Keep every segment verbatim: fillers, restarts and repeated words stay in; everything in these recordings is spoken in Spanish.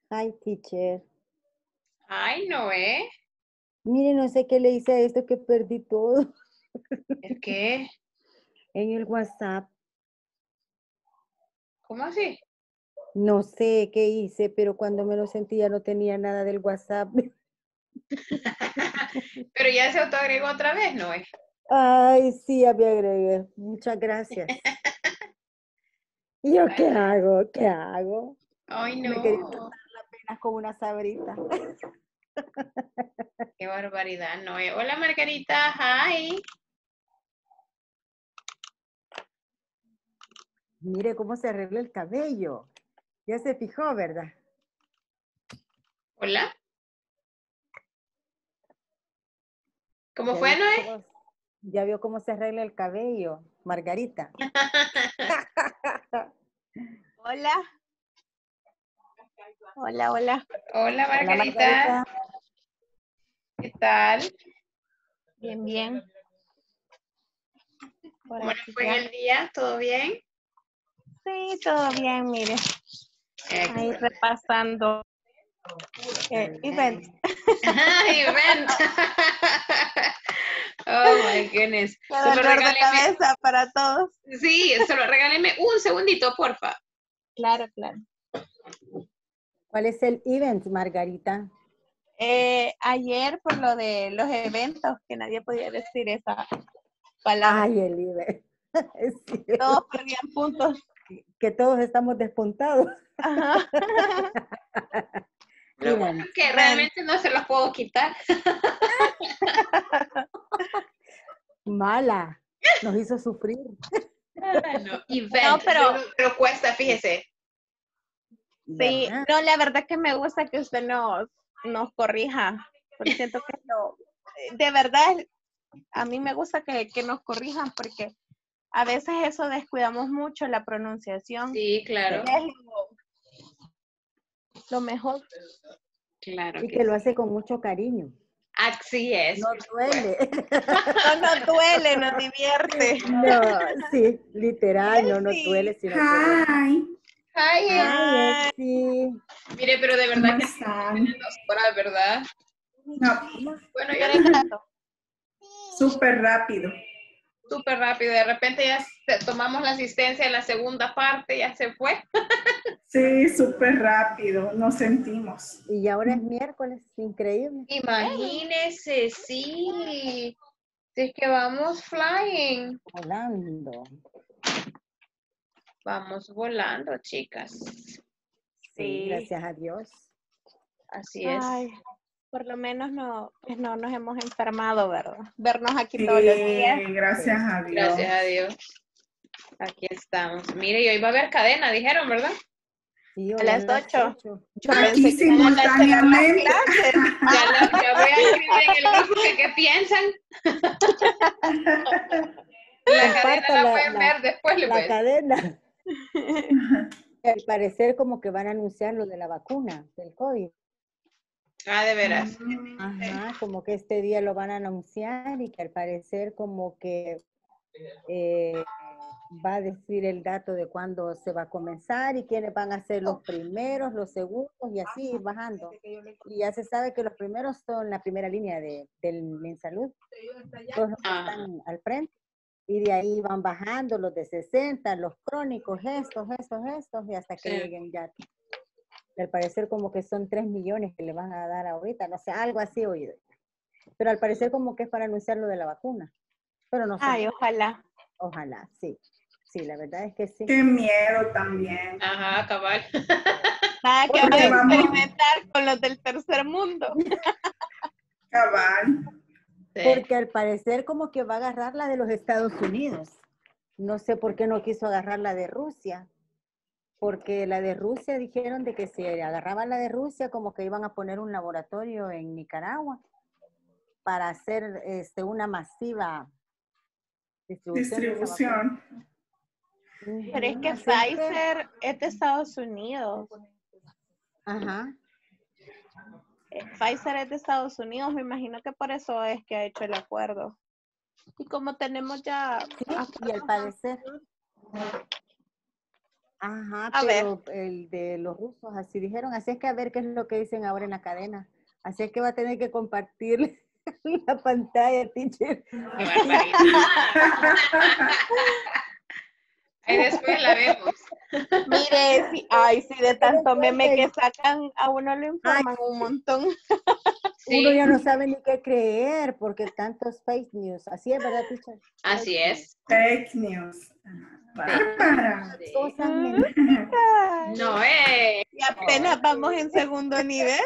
Hi, teacher. Ay, Noé. Mire, no sé qué le hice a esto que perdí todo ¿El qué? en el WhatsApp. ¿Cómo así? No sé qué hice, pero cuando me lo sentía no tenía nada del WhatsApp. Pero ya se autoagregó otra vez, Noé. Ay, sí, ya me agregué. Muchas gracias. ¿Y yo qué hago? ¿Qué hago? Ay, Me quería no. pasar la pena con una sabrita. Qué barbaridad, Noé. Hola, Margarita. Hi. Mire cómo se arregla el cabello. Ya se fijó, ¿verdad? Hola. ¿Cómo Ya fue, vio Noé? cómo, ya vio cómo se arregla el cabello, Margarita. Hola. Hola, hola. Hola, Hola, Margarita. Margarita. ¿Qué tal? Bien, bien. Por ¿Cómo le aquí fue en ya. el día? ¿Todo bien? Sí, todo bien, mire. Ahí Excellent. repasando eh, events. Event. Oh my goodness. Qué Solo dolor de regáleme, cabeza para todos. sí, solo regáleme un segundito, porfa. Claro, claro. ¿Cuál es el event, Margarita? Eh, ayer por lo de los eventos, que nadie podía decir esa palabra. Ay, el event. Sí, Todos perdían puntos. que todos estamos despuntados. Ajá. Lo bueno Event. es que Event. realmente no se los puedo quitar. Mala. Nos hizo sufrir. Ah, no, No, event, pero pero cuesta, fíjese. sí, ¿Verdad? no, la verdad que me gusta que usted nos, nos corrija. Porque siento que lo, de verdad, a mí me gusta que, que nos corrijan porque a veces eso descuidamos mucho la pronunciación. Sí, claro, Es lo, lo mejor. claro Y que que lo sí. hace con mucho cariño. Así es, No por supuesto. duele. No nos duele, nos divierte. No, sí, literal, no nos Elsie. duele, sino que bueno. Hi, Ay, Ay, Ay, Elsie. mire, pero de ¿cómo verdad que sí, tienen están? dos horas, ¿verdad? No, Bueno, yo tres gatos. súper rápido. súper rápido, de repente ya se- tomamos la asistencia en la segunda parte, ya se fue. Sí, súper rápido, nos sentimos. Y ahora es miércoles, increíble. Imagínese, sí. Si es que vamos flying. Volando. Vamos volando, chicas. Sí, Sí. gracias a Dios. Así es. Ay, por lo menos no, pues no nos hemos enfermado, ¿verdad? Vernos aquí todos los días. Sí, gracias Sí. a Gracias a Dios. Dios. Aquí estamos. Mire, y hoy va a haber cadena, dijeron, ¿verdad? Sí, A hoy a las las ocho. ocho. Yo Aquí pensé que iban a cancelar las simultáneamente. clases. Ya, lo- ya voy a escribir en el grupo que qué piensan. La cadena Compartan la la, pueden la, ver después, le la ves. cadena. Al parecer como que van a anunciar lo de la vacuna del COVID. Ah, de veras. Ajá, como que este día lo van a anunciar y que al parecer como que eh, va a decir el dato de cuándo se va a comenzar y quiénes van a ser los primeros, los segundos y así ir bajando. Y ya se sabe que los primeros son la primera línea de, del Minsalud, todos los que Ah, están al frente. Y de ahí van bajando los de sesenta, los crónicos, estos, estos, estos, y hasta que sí. lleguen ya. Al parecer como que son tres millones que le van a dar ahorita, no sé, algo así he oído. Pero al parecer como que es para anunciar lo de la vacuna. Pero no sé. Ay, ojalá. Ojalá, sí. Sí, la verdad es que sí. Qué miedo también. Ajá, cabal. Nada que van a Porque vamos, experimentar con los del tercer mundo. cabal. Sí. Porque al parecer como que va a agarrar la de los Estados Unidos. No sé por qué no quiso agarrar la de Rusia. Porque la de Rusia dijeron de que si agarraban la de Rusia como que iban a poner un laboratorio en Nicaragua para hacer este, una masiva distribución de esa vacuna. Distribución. Pero es que Así es que, Pfizer es de Estados Unidos. ajá. Eh, Pfizer es de Estados Unidos. Me imagino que por eso es que ha hecho el acuerdo. Y como tenemos ya... Sí, y al parecer, Ajá, A ver. pero el de los rusos, así dijeron. Así es que a ver qué es lo que dicen ahora en la cadena. Así es que va a tener que compartir la pantalla, teacher. Qué barbaridad. Ahí después la vemos. Mire, sí, ay, sí, de tanto meme que sacan, a uno lo informan un montón. Sí, Uno ya no sabe ni qué creer porque tantos fake news. Así es, ¿verdad, teacher? así Fake es. Fake news. Bárbara. news. Sí. Cosas mentiras. Ay, No, eh. y apenas vamos en segundo nivel.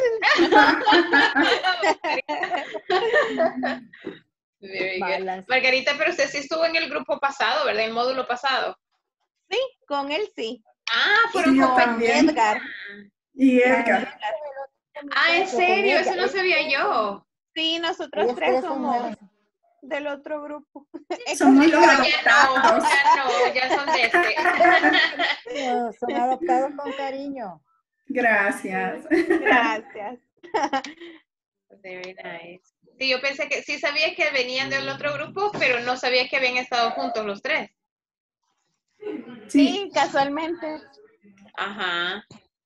Very good. Malas. Margarita, pero usted sí estuvo en el grupo pasado, ¿verdad? En el módulo pasado. Sí, con él sí. Ah, fueron Sí, yo con también. Edgar. Y Edgar. Ah, ¿en Con serio? ella. Eso no sabía yo. Sí, nosotros Ellos tres tres son somos nuevos. del otro grupo. Somos Sí, los pero ya no, adoptados. ya no, ya son de este. No, son adoptados con cariño. Gracias. Gracias. Very nice. Sí, yo pensé que sí sabía que venían del otro grupo, pero no sabía que habían estado juntos los tres. Sí. Sí, casualmente. Ajá.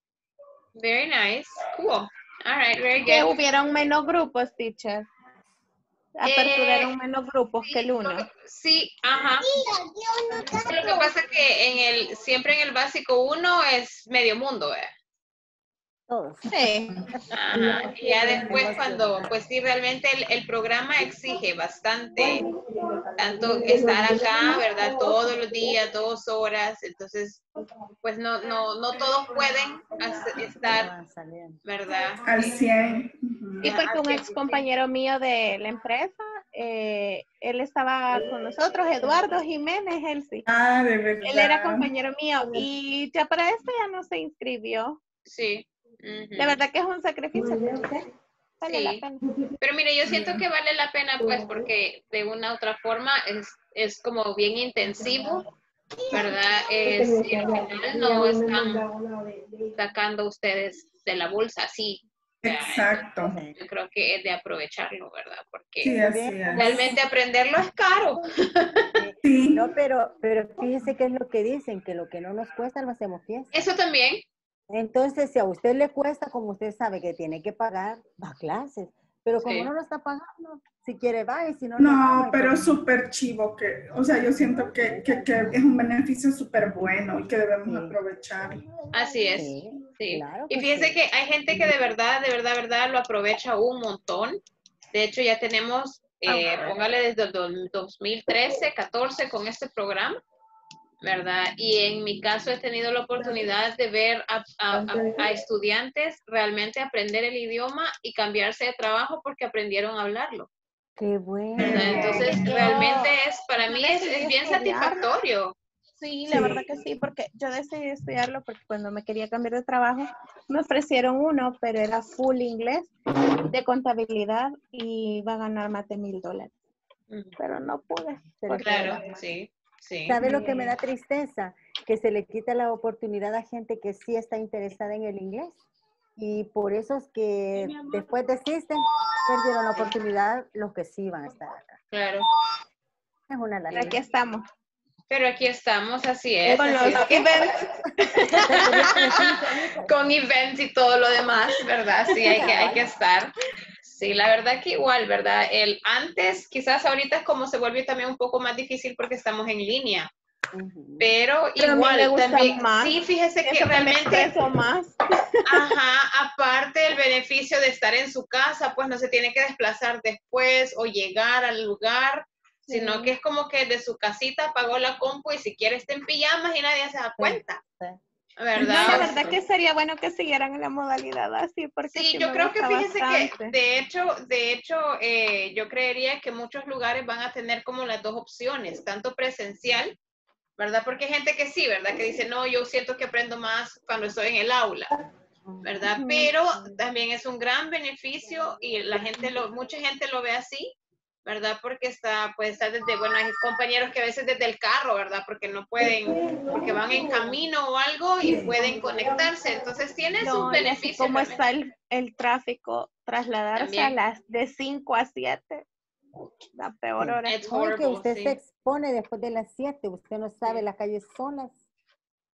Very nice. Cool. All right, very Que good. hubieron menos grupos, teacher. Aperturaron Eh, menos grupos que el uno. Sí, ajá. Lo que pasa es que en el, siempre en el básico uno es medio mundo, ¿eh? Todos. Sí. Ajá. Y ya después cuando, pues sí, realmente el, el programa exige bastante, tanto estar acá, ¿verdad? Todos los días, dos horas, entonces, pues no, no, no todos pueden hacer- estar, Van saliendo. ¿verdad? Al Eh, cien. Ujú. Y porque un Así ex es, compañero mío de la empresa, eh, él estaba con nosotros, Eduardo Jiménez, él sí. Ah, de Él era verdad. compañero mío y ya para esto ya no se inscribió. Sí. Ujú. De verdad que es un sacrificio. Vale Sí. la pena. Pero mire, yo siento que vale la pena, pues, porque de una u otra forma es, es como bien intensivo, ¿verdad? Es, y al final no están sacando ustedes de la bolsa así. O sea, Exacto. yo creo que es de aprovecharlo, ¿verdad? Porque Sí, así es. realmente aprenderlo es caro. Sí, No, pero, pero fíjese qué es lo que dicen, que lo que no nos cuesta lo hacemos fiesta. Eso también. Entonces, si a usted le cuesta, como usted sabe que tiene que pagar, va a clases. Pero como Sí. no lo está pagando, si quiere va y si no, no va. no, hay pero problema. súper chivo que, o sea, yo siento que, que, que es un beneficio súper bueno y que debemos Sí. aprovechar. Así es. Sí, Sí. claro Y que fíjense sí. que hay gente que de verdad, de verdad, verdad lo aprovecha un montón. De hecho, ya tenemos, eh, póngale desde el do- dos mil trece, catorce con este programa, ¿verdad? Y en mi caso he tenido la oportunidad de ver a, a- a- a estudiantes realmente aprender el idioma y cambiarse de trabajo porque aprendieron a hablarlo, Qué bueno. ¿verdad? Entonces, Yo- realmente es, para yo mí es, decidí es bien estudiarlo. satisfactorio. Sí, la Sí. verdad que sí, porque yo decidí estudiarlo porque cuando me quería cambiar de trabajo me ofrecieron uno, pero era full inglés de contabilidad y iba a ganar más de mil dólares. Ujú. Pero no pude. Se le porque- fue. Claro, sí, sí. ¿Sabe lo que me da tristeza? Que se le quita la oportunidad a gente que sí está interesada en el inglés. Y por eso es que después desisten, perdieron la oportunidad los que sí van a estar acá. Claro. Es una Pero lástima. aquí estamos. Pero aquí estamos, así es. Con así los es que- events. con events y todo lo demás, ¿verdad? Sí, hay que, hay que estar. Sí, la verdad que igual, ¿verdad? El antes, quizás ahorita es como se vuelve también un poco más difícil porque estamos en línea, Ujú. pero, Pero a mí igual me gusta también, más. sí, fíjese que Eso que me realmente, expreso más. ajá, aparte el beneficio de estar en su casa, pues no se tiene que desplazar después o llegar al lugar, Sí. sino que es como que de su casita apagó la compu y si quiere está en pijamas y nadie se da cuenta, Sí. ¿verdad? No, la verdad que sería bueno que siguieran en la modalidad así, porque Sí, sí yo me creo que gusta fíjese bastante. que de hecho, de hecho, eh, yo creería que muchos lugares van a tener como las dos opciones, tanto presencial, ¿verdad? Porque hay gente que sí, ¿verdad? Que dice, no, yo siento que aprendo más cuando estoy en el aula, ¿verdad? Ujú. Pero también es un gran beneficio y la gente, lo, mucha gente lo ve así, ¿verdad? Porque está, puede estar desde, bueno, hay compañeros que a veces desde el carro, ¿verdad? Porque no pueden, porque van en camino o algo y pueden conectarse. Entonces tiene sus No, y así beneficios. como realmente. está el, el tráfico, trasladarse a También. las de cinco a siete, la peor Sí. hora. It's No, y que horrible, usted sí. se expone después de las siete, usted no sabe, Sí. las calles solas.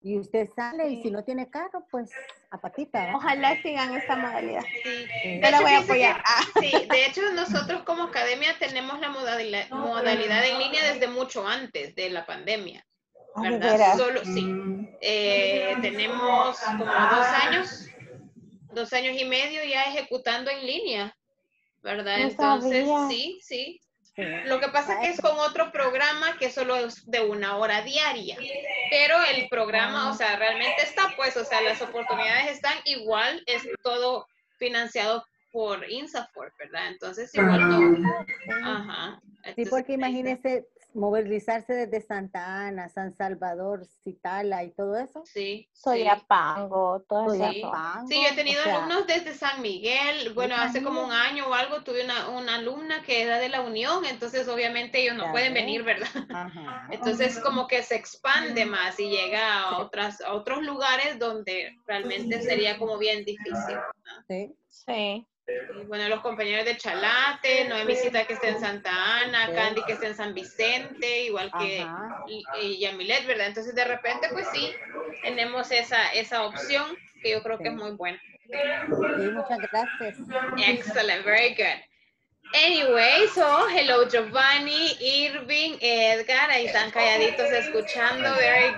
Y usted sale y si no tiene carro, pues a patita. ¿verdad? Ojalá sigan esta modalidad. Sí. Sí. Yo la voy a fíjese que- apoyar. Ah. sí, de hecho nosotros como academia tenemos la modalidad, modalidad en línea desde mucho antes de la pandemia, Ah, ¿de ¿verdad? veras? Solo, sí. Mm, Eh, tenemos como dos años, dos años y medio ya ejecutando en línea, ¿verdad? No Entonces, sabía. sí, sí. Sí. Lo que pasa es que es con otro programa que solo es de una hora diaria, pero el programa, o sea, realmente está pues, o sea, las oportunidades están igual, es todo financiado por INSAFORP, ¿verdad? Entonces igual no. Ajá. Sí, Entonces, porque ahí está. imagínese movilizarse desde Santa Ana, San Salvador, Citala y todo eso. Sí, sí. Soyapango, todas esas Sí. zonas. Sí, yo he tenido o sea, alumnos desde San Miguel. Bueno, hace como un año o algo tuve una, una alumna que era de la Unión, entonces obviamente ellos no ya pueden ves. venir, ¿verdad? Ajá. Entonces como que se expande más y llega a, otras, a otros lugares donde realmente sería como bien difícil. ¿no? Sí. Sí. Y bueno, los compañeros de Chalate, Noemicita que está en Santa Ana, Sí. Candy que está en San Vicente, igual que Ajá. y, y Yamilet, ¿verdad? Entonces de repente pues sí, tenemos esa, esa opción que yo creo que es Sí. muy buena. Sí, muchas gracias. Excellent, very good. Anyway, so hello Giovanni, Irving, Edgar, ahí están calladitos escuchando, very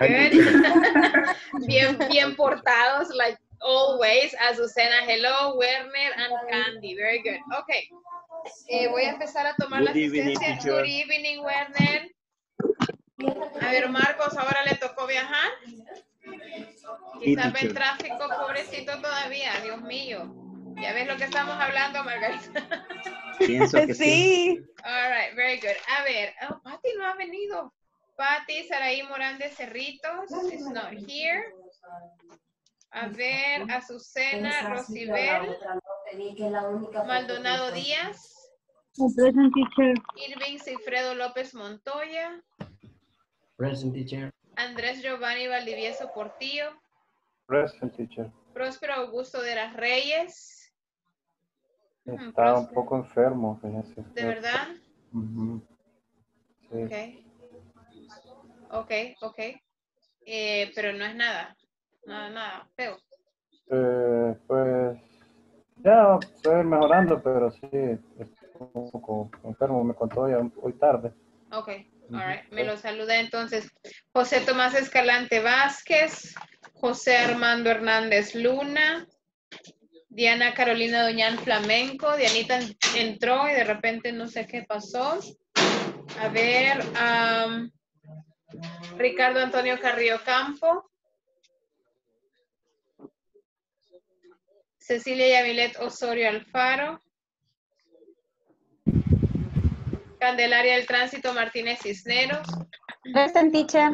good. bien, bien portados, like always. Azucena, hello, Werner and Candy, very good. Okay, eh, voy a empezar a tomar la Good evening, asistencia. teacher. Good evening, Werner. A ver, Marcos, ahora le tocó viajar. Sí, Quizás ve teacher. en tráfico, pobrecito todavía, Dios mío. Ya ves lo que estamos hablando, Margarita. Pienso que sí. Sí. All right, very good. A ver, oh, Patty no ha venido. Patty, Saraí Morán de Cerritos is not here. A ver, Azucena, Rosibel, Maldonado Díaz, Present teacher. Irving Cifredo López Montoya, Present teacher. Andrés Giovanni Valdivieso Portillo, Present teacher. Próspero Augusto de las Reyes. Mm, Está un Próspero. poco enfermo, fíjese. ¿De verdad? Ujú. Sí. Ok. Ok, ok. Eh, pero no es nada. Nada, nada. Feo. Eh, pues ya estoy mejorando, pero sí, estoy un poco enfermo, me contó ya hoy tarde. Ok, Ujú. all right. Me lo saluda entonces José Tomás Escalante Vázquez, José Armando Hernández Luna, Diana Carolina Doñán Flamenco. Dianita en- entró y de repente no sé qué pasó. A ver, am, Ricardo Antonio Carrillo Campo, Cecilia Yamilet Osorio Alfaro, Candelaria del Tránsito Martínez Cisneros, Present teacher.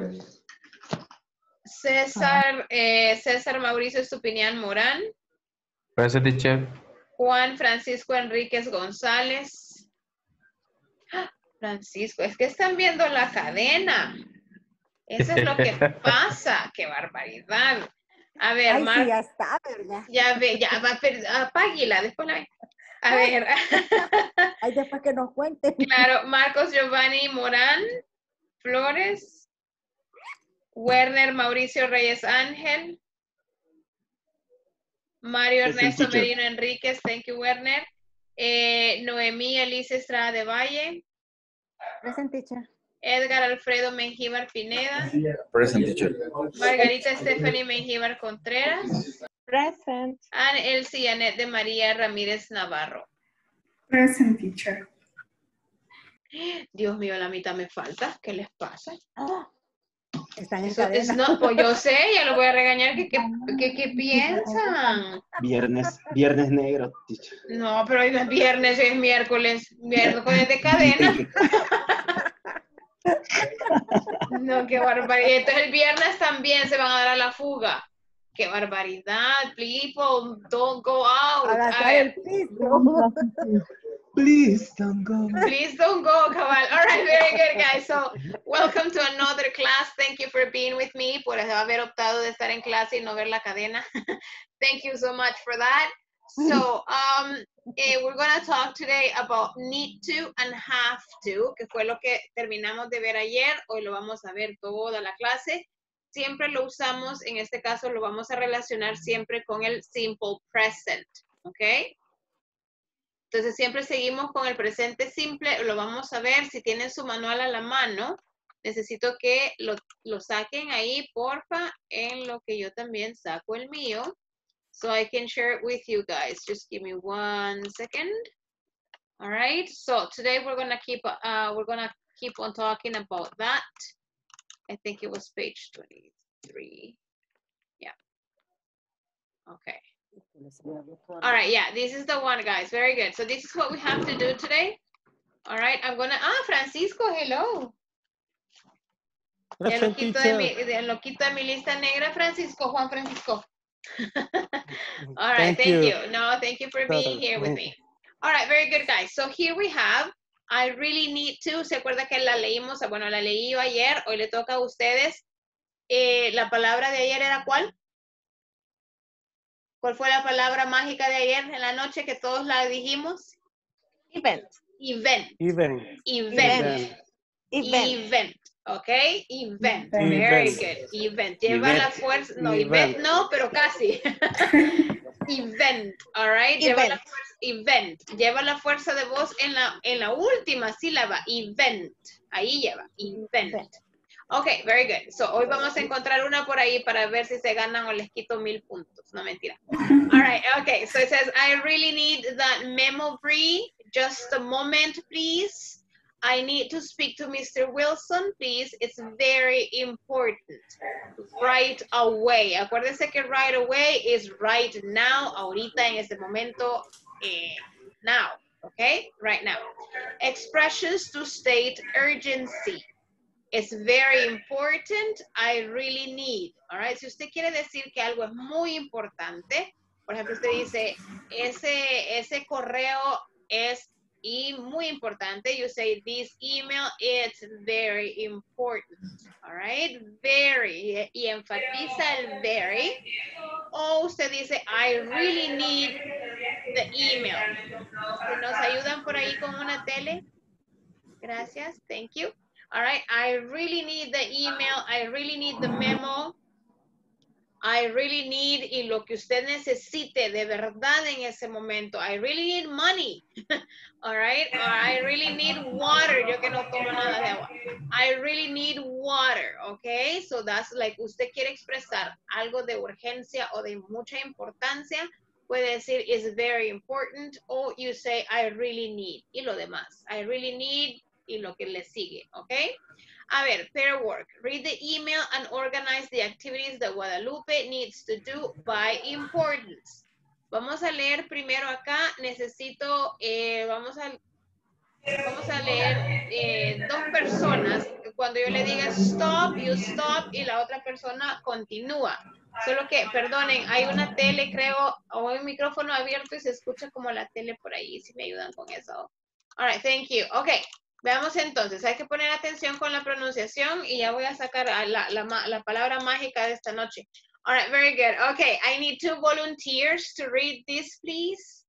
César, eh, César Mauricio Estupinián Morán, Present teacher. Juan Francisco Enríquez González. ¡Ah! Francisco, es que están viendo la cadena. Eso es lo que pasa. ¡Qué barbaridad! A ver, Ay, Mar, sí, ya está, ¿verdad? ya ve, ya va, per- apáguila, después la ve. A ver, Ay, después que nos cuenten. claro, Marcos Giovanni Morán Flores, Werner Mauricio Reyes Ángel, Mario Present Ernesto teacher. Merino Enríquez, thank you, Werner. Eh, Noemí Elise Estrada de Valle, Present teacher. Edgar Alfredo Mengíbar Pineda, Present teacher. Margarita Stephanie Mengíbar Contreras, Present. and Elsie Annette de María Ramírez Navarro. Present teacher. Dios mío, la mitad me falta. ¿Qué les pasa? Ah, Están en Eso es, cadena. no, pues yo sé, ya lo voy a regañar. ¿Qué, qué, qué, qué piensan? Viernes, viernes negro, teacher. No, pero hoy no es viernes, hoy es miércoles. Miércoles de cadena. No, qué barbaridad. Entonces el viernes también se van a dar a la fuga. Qué barbaridad. People, don't go out. A A gastar ver, el piso. Please don't go. please don't go, cabal. All right, very good, guys. So, welcome to another class. Thank you for being with me, por haber optado de estar en clase y no ver la cadena. Thank you so much for that. So, um, eh, we're going to talk today about need to and have to, que fue lo que terminamos de ver ayer. Hoy lo vamos a ver toda la clase. siempre lo usamos, en este caso lo vamos a relacionar siempre con el simple present, ¿ok? Entonces siempre seguimos con el presente simple, lo vamos a ver, si tienen su manual a la mano, necesito que lo, lo saquen ahí, porfa, en lo que yo también saco el mío, so I can share it with you guys. Just give me one second. All right, so today we're gonna keep, uh, we're gonna keep on talking about that. I think it was page twenty-three. Yeah. Okay. All right, yeah, this is the one, guys. Very good. So this is what we have to do today. All right, I'm gonna, ah, Francisco, hello. El loquito, de mi, el loquito de mi lista negra, Francisco, Juan Francisco. All right, thank, thank you. you. No, thank you for being here with me. All right, very good, guys. So here we have, I really need to, ¿se acuerda que la leímos? Bueno, la leí yo ayer, hoy le toca a ustedes. Eh, la palabra de ayer era ¿cuál? ¿Cuál fue la palabra mágica de ayer en la noche que todos la dijimos? Event. Event. Event. Event. Event. Event. Ok, event. Very good. Event. Lleva la fuerza. No, event no, pero casi. Event. All right. Lleva la fuerza. Event. Lleva la fuerza de voz en la, en la última sílaba. Event. Ahí lleva. Event. Ok, very good. So, hoy vamos a encontrar una por ahí para ver si se ganan o les quito mil puntos. No, mentira. All right, okay. So, it says, I really need that memo, Bree. Just a moment, please. I need to speak to Mister Wilson, please. It's very important. Right away. Acuérdense que right away is right now. Ahorita, en este momento, eh, now. Okay? Right now. Expressions to state urgency. It's very important. I really need. All right. Si usted quiere decir que algo es muy importante, por ejemplo, usted dice, ese, ese correo es y muy importante. You say, this email is very important. All right. Very. Y enfatiza el very. O usted dice, I really need the email. ¿Nos ayudan por ahí con una tele? Gracias. Thank you. All right, I really need the email, I really need the memo, I really need, y lo que usted necesite de verdad en ese momento, I really need money, all right, or I really need water, yo que no tomo nada de agua, I really need water, okay, so that's like, usted quiere expresar algo de urgencia o de mucha importancia, puede decir, is very important, or you say, I really need, y lo demás, I really need, y lo que le sigue, ¿ok? A ver, pair work. Read the email and organize the activities that Guadalupe needs to do by importance. Vamos a leer primero acá. Necesito, eh, vamos, a, vamos a leer eh, dos personas. Cuando yo le diga stop, you stop, y la otra persona continúa. Solo que, perdonen, hay una tele, creo, o un micrófono abierto y se escucha como la tele por ahí. Si me ayudan con eso. All right, thank you. Okay. Veamos entonces, hay que poner atención con la pronunciación y ya voy a sacar la, la, la palabra mágica de esta noche. All right, very good. Okay, I need two volunteers to read this, please.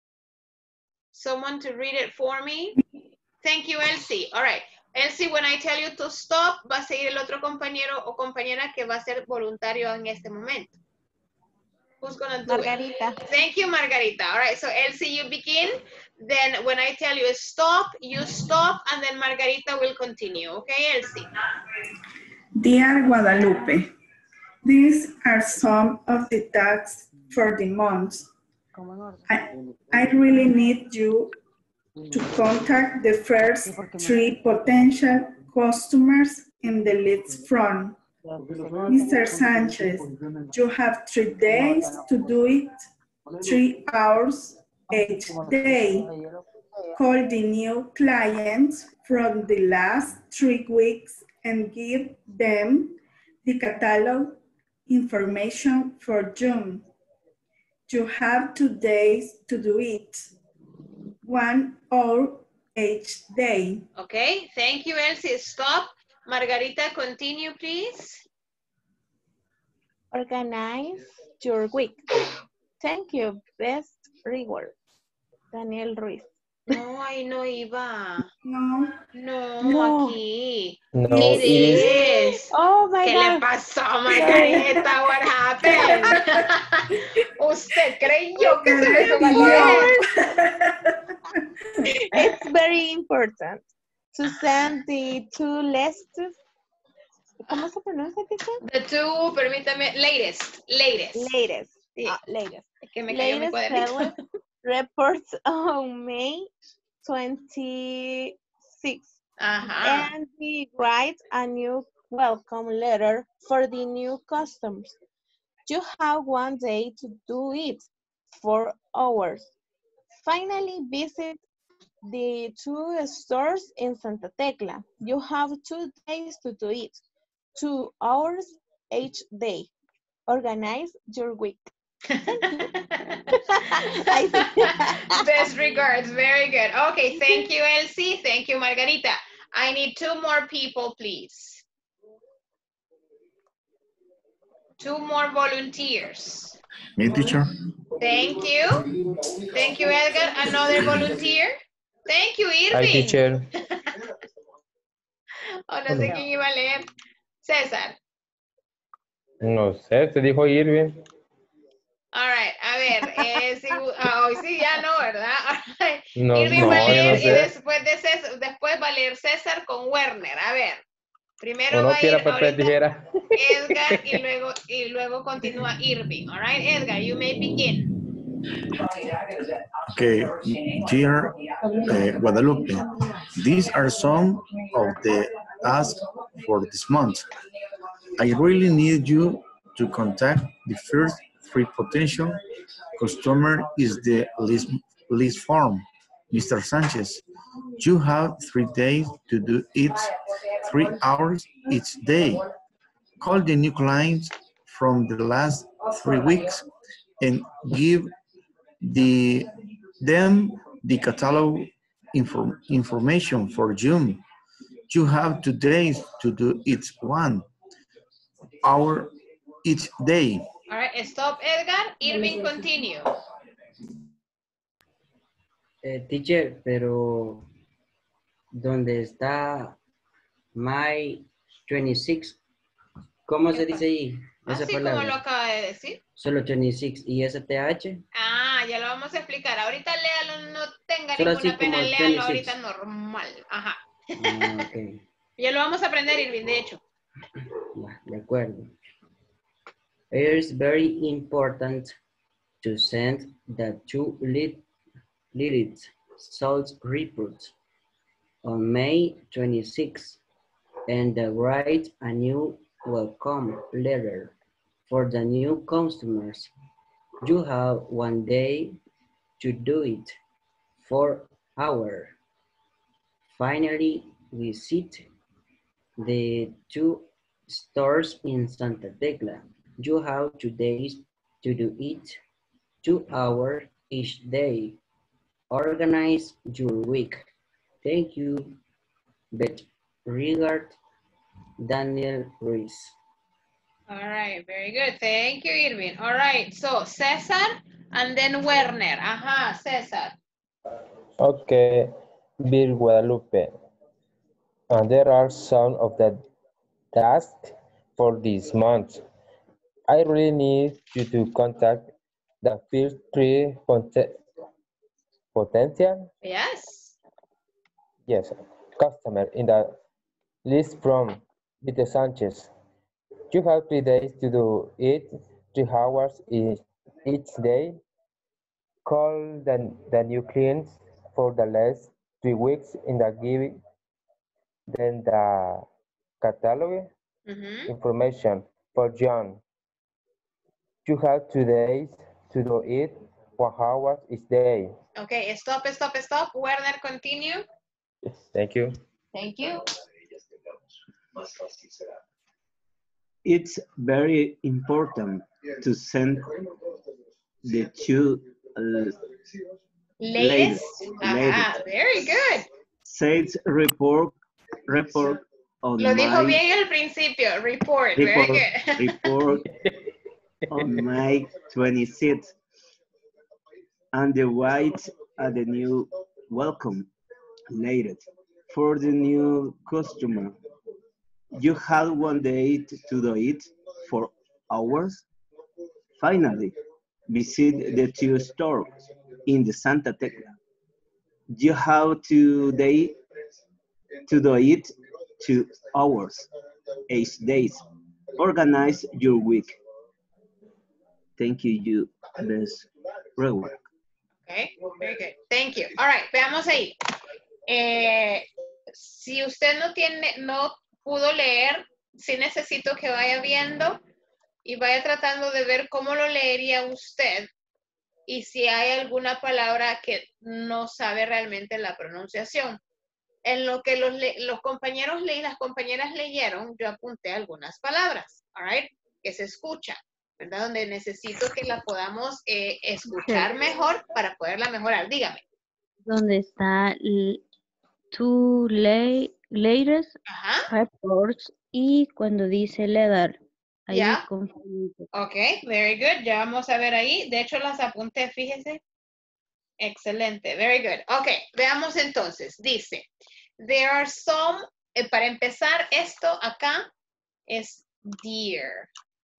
Someone to read it for me. Thank you, Elsie. All right. Elsie, when I tell you to stop, va a seguir el otro compañero o compañera que va a ser voluntario en este momento. Who's gonna do Margarita. it? Thank you, Margarita. All right, so Elsie, you begin. Then when I tell you stop, you stop, and then Margarita will continue. Okay, Elsie? Dear Guadalupe, these are some of the tasks for the month. I, I really need you to contact the first three potential customers in the list from. Mister Sanchez, you have three days to do it, three hours each day. Call the new clients from the last three weeks and give them the catalog information for June. You have two days to do it, one hour each day. Okay, thank you, Elsie. Stop. Margarita, continue, please. Organize your week. Thank you. Best reward. Daniel Ruiz. No, ahí no iba. No. No, No. aquí. No, It it is. is. Oh my ¿Qué God. le pasó, Margarita? What happened? Usted creyó que se lo iba a leer. It's very important to send the two lists. ¿Cómo se pronuncia, teacher? The two, permítame, latest, latest. Latest. Sí. Ah, latest. Es que me cayó mi Latest cuadernito. sales reports on May twenty-sixth. Ajá. And we write a new welcome letter for the new customers. You have one day to do it, four hours. Finally, visit the two stores in Santa Tecla. You have two days to do it, two hours each day. Organize your week. Best regards, very good. Okay, thank you, Elsie. Thank you, Margarita. I need two more people, please. Two more volunteers. Me, teacher. Thank you. Thank you, Edgar. Another volunteer. Thank you, Irving. Hi, teacher. Oh, no sé quién iba a leer. César. No sé, te dijo Irving. All right, a ver, eh, si, ah, hoy sí ya no, ¿verdad? All right. No, Irving no, va a yo leer no y sé. después, de César, después va a leer César con Werner. A ver, primero Uno va a tira ir papel, ahorita tijera. Edgar y luego, y luego continúa Irving. All right, Edgar, you may begin. Okay, dear uh, Guadalupe, these are some of the asks for this month. I really need you to contact the first three potential customer is the list, list form, Mister Sanchez. You have three days to do it, three hours each day. Call the new clients from the last three weeks and give the them the catalog inform, information for June. You have two days to do it one hour each day. All right, stop, Edgar. Irving, continue. Eh, teacher, pero ¿dónde está my twenty-six? ¿Cómo se dice ahí? Esa Así palabra. como lo acaba de decir. Solo veintiséis. ¿Y ese T H? Ah, ya lo vamos a explicar. Ahorita léalo, no tenga Solo ninguna así pena, como léalo veintiséis. ahorita normal. Ajá. Ah, ok. Ya lo vamos a aprender, Irving, de hecho. Ya, de acuerdo. It is very important to send the two lead, lead sales reports on May twenty-sixth and uh, write a new welcome letter for the new customers. You have one day to do it, four hours. Finally, visit the two stores in Santa Tecla. You have two days to do it, two hours each day. Organize your week. Thank you. But regard, Daniel Ruiz. All right, very good. Thank you, Irving. All right, so César and then Werner. Ajá, César. Okay, Bill Guadalupe. And there are some of the tasks for this month. I really need you to contact the first three pot- potential, Yes. yes, customer in the list from Mister Sanchez. You have three days to do it, three hours each, each day. Call the, the new clients for the last three weeks in the giving, then the catalog Mm-hmm. information for John. You have two days to do it, one hour each day. Okay, stop, stop, stop. Werner, continue. Thank you. Thank you. It's very important to send the two uh, Latest. Ajá, latest very good. sales report report on Lo dijo my bien al principio. Report, very report, good. report on May twenty-sixth and the white at the new welcome later for the new customer. You had one day to do it for hours. Finally, visit the two stores in the Santa Tecla. You have two day to do it two hours, eight days. Organize your week. Thank you, you best reward. Okay, very good. Thank you. All right, veamos ahí. Eh, si usted no tiene, no pudo leer, sí necesito que vaya viendo y vaya tratando de ver cómo lo leería usted y si hay alguna palabra que no sabe realmente la pronunciación. En lo que los, los compañeros y las compañeras leyeron, yo apunté algunas palabras, all right, que se escuchan, ¿verdad? Donde necesito que la podamos eh, escuchar mejor para poderla mejorar. Dígame. Donde está two latest reports y cuando dice leather. Ahí Ya. confundí. Ok, very good. Ya vamos a ver ahí. De hecho, las apunté, fíjese. Excelente, very good. Ok, veamos entonces. Dice, there are some, eh, para empezar esto acá, es dear.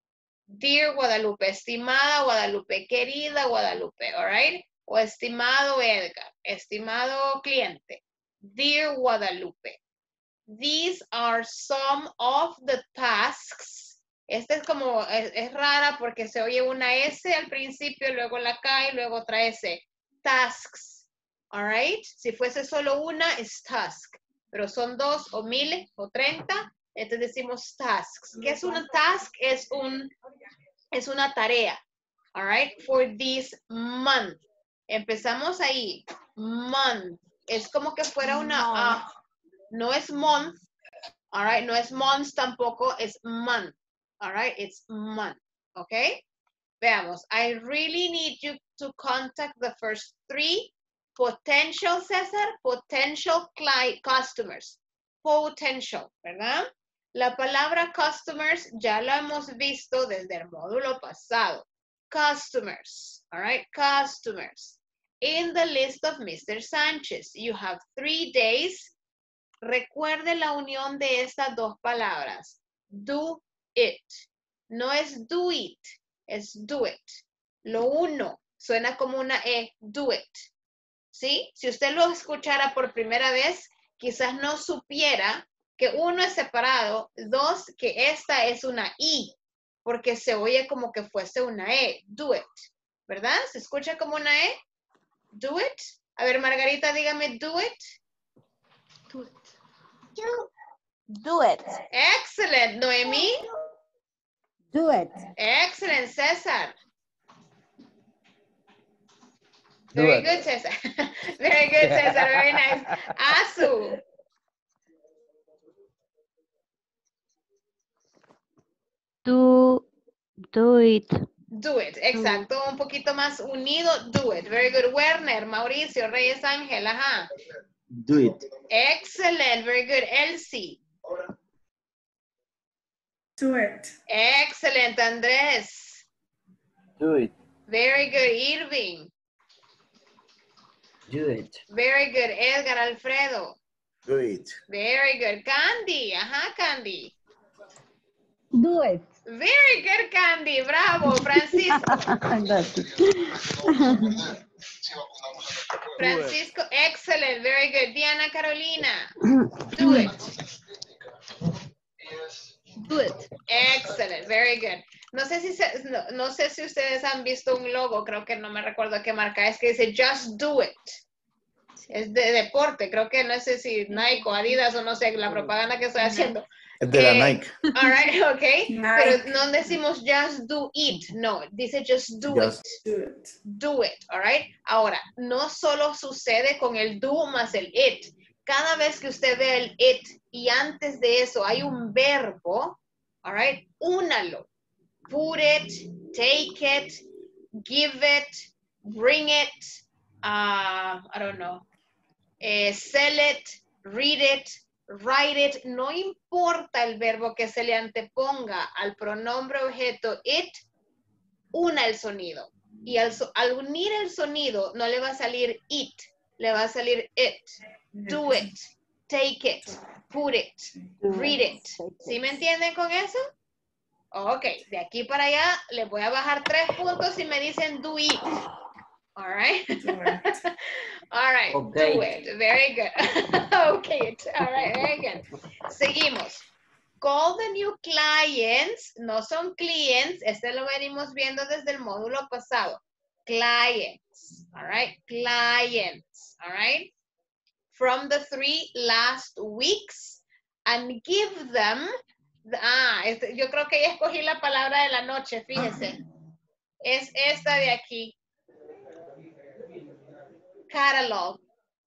Dear Guadalupe, estimada Guadalupe, querida Guadalupe, all right? O estimado Edgar, estimado cliente. Dear Guadalupe, these are some of the tasks. Esta es como, es, es rara porque se oye una S al principio, luego la K y luego otra S. Tasks, all right? Si fuese solo una, es task. Pero son dos o mil o treinta, entonces decimos tasks. ¿Qué es una task? Es, un, es una tarea, all right? For this month. Empezamos ahí. Month. Es como que fuera una, uh, no es month, all right? No es months tampoco, es month. All right, it's month, okay? Veamos, I really need you to contact the first three potential, César, potential client customers. Potential, ¿verdad? La palabra customers ya la hemos visto desde el módulo pasado. Customers, all right, customers. In the list of Mister Sánchez, you have three days. Recuerde la unión de estas dos palabras. Do it. No es do it, es do it. Lo uno suena como una E, do it. ¿Sí? Si usted lo escuchara por primera vez, quizás no supiera que uno es separado, dos, que esta es una I, porque se oye como que fuese una E, do it. ¿Verdad? ¿Se escucha como una E? Do it. A ver, Margarita, dígame do it. Do it. Do, do it. Excellent. Noemí. Do it. Excellent, César. Do Very it. good, César. Very good, César. Very nice. Azu. Do, do it. Do it, exacto. Un poquito más unido. Do it. Very good. Werner, Mauricio, Reyes Ángel. Ajá. Do it. Excellent. Very good. Elsie. Do it. Excellent, Andrés. Do it. Very good, Irving. Do it. Very good, Edgar Alfredo. Do it. Very good, Candy. Ajá, Candy. Do it. Very good, Candy. Bravo, Francisco. Francisco, excellent. Very good. Diana Carolina. Do it. Do it. Excellent. Very good. No sé si se, no, no sé si ustedes han visto un logo, creo que no me recuerdo qué marca es, que dice Just Do It. Es de deporte, creo que no sé si Nike o Adidas o no sé, la propaganda que estoy haciendo. Es de la Eh, Nike. All right, ok. Nike. Pero no decimos just do it, no, dice just do Just it. Do it. Do it, all right. Ahora, no solo sucede con el do más el it. Cada vez que usted ve el it y antes de eso hay un verbo, all right, únalo. Put it, take it, give it, bring it, uh, I don't know, eh, sell it, read it, write it. No importa el verbo que se le anteponga al pronombre objeto it, una el sonido. Y al, al unir el sonido no le va a salir it, le va a salir it, do it, take it, put it, read it. ¿Sí me entienden con eso? Ok, de aquí para allá les voy a bajar tres puntos si me dicen do it. All right. All right, Okay. do it. Very good. Okay, all right, very good. Seguimos. Call the new clients. No son clients. Este lo venimos viendo desde el módulo pasado. Clients. All right, clients. All right. From the three last weeks and give them. Ah, este, yo creo que ya escogí la palabra de la noche, fíjese. Es esta de aquí. Catalog.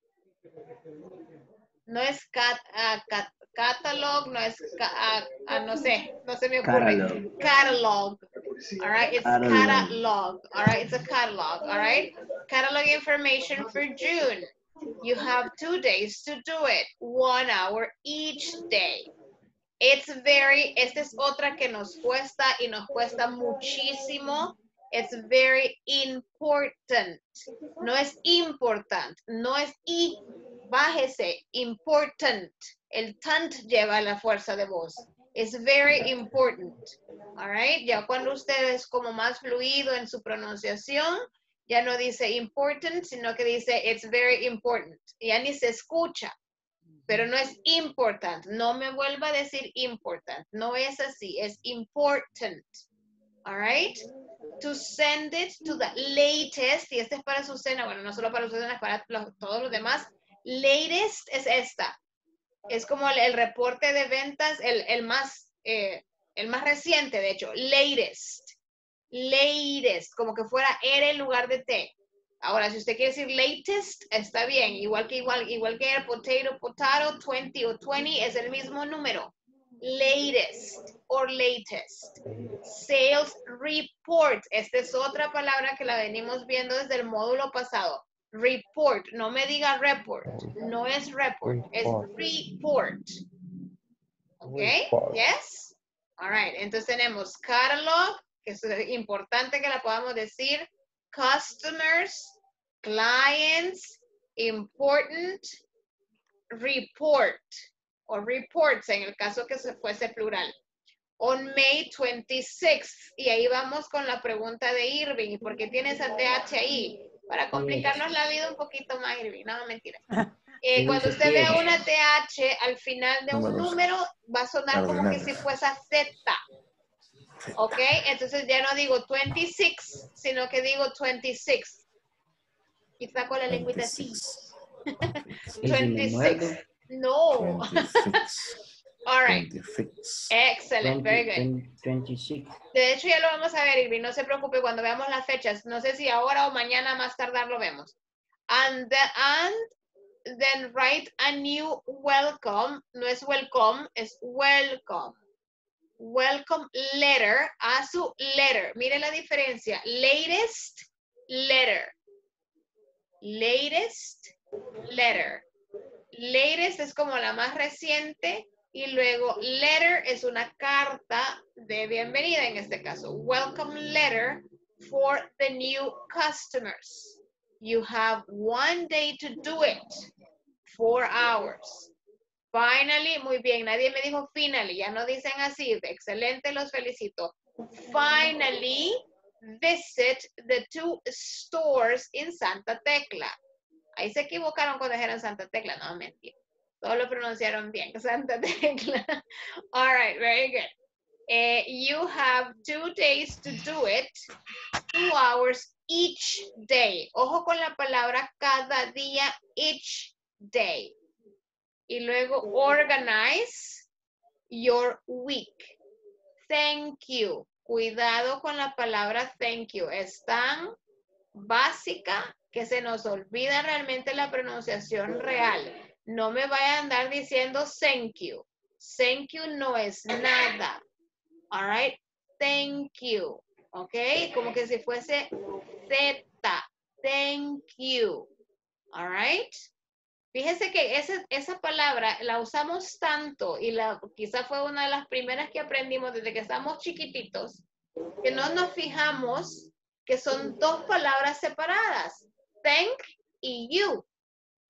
No es cat, uh, cat, catalog, no es, uh, uh, no sé, no se me ocurre. Catalog. Catalog. All right, it's Catalog. catalog. All right, it's a catalog. All right, catalog information for June. You have two days to do it, one hour each day. It's very, esta es otra que nos cuesta y nos cuesta muchísimo. It's very important. No es important, no es i, bájese, important. El tant lleva la fuerza de voz. It's very important. All right, ya cuando usted es como más fluido en su pronunciación, ya no dice important, sino que dice it's very important. Ya ni se escucha, pero no es important. No me vuelva a decir important. No es así, es important. All right. To send it to the latest, y este es para su cena, bueno, no solo para su cena, es para los, todos los demás. Latest es esta. Es como el, el reporte de ventas, el, el, más, eh, el más reciente, de hecho. Latest. Latest, como que fuera R en lugar de T. Ahora, si usted quiere decir latest, está bien. Igual que igual, igual que el potato, potato, veinte o veinte es el mismo número. Latest or latest. Sales report. Esta es otra palabra que la venimos viendo desde el módulo pasado. Report. No me diga report. No es report. Es report. Ok. Yes. All right. Entonces tenemos catalog, que es importante que la podamos decir. Customers, clients, important, report. O reports, en el caso que se fuese plural. On May twenty-sixth, y ahí vamos con la pregunta de Irving, ¿por qué tiene esa T H ahí? Para complicarnos la vida un poquito más, Irving, no, mentira. Eh, cuando usted vea una T H al final de un número, va a sonar como que si fuese Z. ¿Ok? Entonces ya no digo veintiséis, sino que digo veintiséis. Y saco la lengüita así. veintiséis. No. All right. Excellent. Very good. twenty-six. De hecho, ya lo vamos a ver, Irving. No se preocupe cuando veamos las fechas. No sé si ahora o mañana más tardar lo vemos. And, the, and then write a new welcome. No es welcome, es welcome. Welcome letter a su letter. Mire la diferencia. Latest letter. Latest letter. Latest es como la más reciente y luego letter es una carta de bienvenida en este caso. Welcome letter for the new customers. You have one day to do it. Four hours. Finally, muy bien. Nadie me dijo finally. Ya no dicen así. Excelente, los felicito. Finally, visit the two stores in Santa Tecla. Ahí se equivocaron cuando dijeron Santa Tecla. No, mentira. Todos lo pronunciaron bien. Santa Tecla. All right, very good. Uh, you have two days to do it. Two hours each day. Ojo con la palabra cada día, each day. Y luego organize your week. Thank you. Cuidado con la palabra thank you. Es tan básica que se nos olvida realmente la pronunciación real. No me vaya a andar diciendo thank you. Thank you no es nada. All right. Thank you. Ok. Como que si fuese Z. Thank you. All right. Fíjese que esa, esa palabra la usamos tanto y la, quizá fue una de las primeras que aprendimos desde que estamos chiquititos, que no nos fijamos que son dos palabras separadas, thank y you.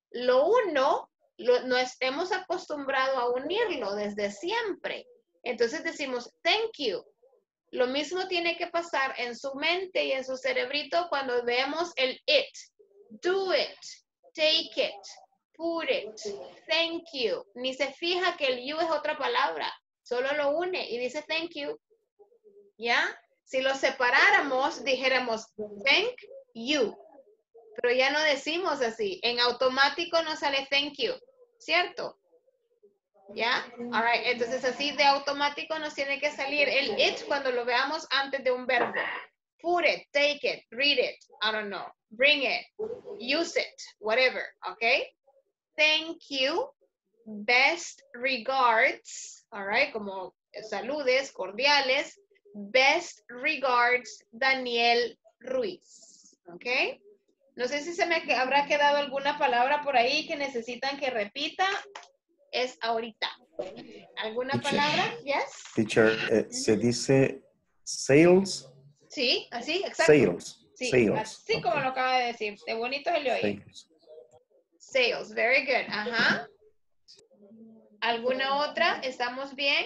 Lo uno, lo, nos hemos acostumbrado a unirlo desde siempre. Entonces decimos, thank you. Lo mismo tiene que pasar en su mente y en su cerebrito cuando vemos el it. Do it, take it, put it, thank you. Ni se fija que el you es otra palabra. Solo lo une y dice thank you. ¿Ya? Si lo separáramos, dijéramos thank you. Pero ya no decimos así. En automático nos sale thank you. ¿Cierto? ¿Ya? All right. Entonces así de automático nos tiene que salir el it cuando lo veamos antes de un verbo. Put it, take it, read it, I don't know, bring it, use it, whatever, okay? Thank you, best regards, all right, como saludes cordiales, best regards, Daniel Ruiz, okay? No sé si se me habrá quedado alguna palabra por ahí que necesitan que repita, es ahorita. ¿Alguna Teacher, palabra? Yes? Teacher, eh, se dice sales. Sí, así, exacto. Sales. Sí, Sales. así Okay. como lo acaba de decir. De bonito se le oye. Sales. Sales, very good. Ajá. ¿Alguna otra? ¿Estamos bien?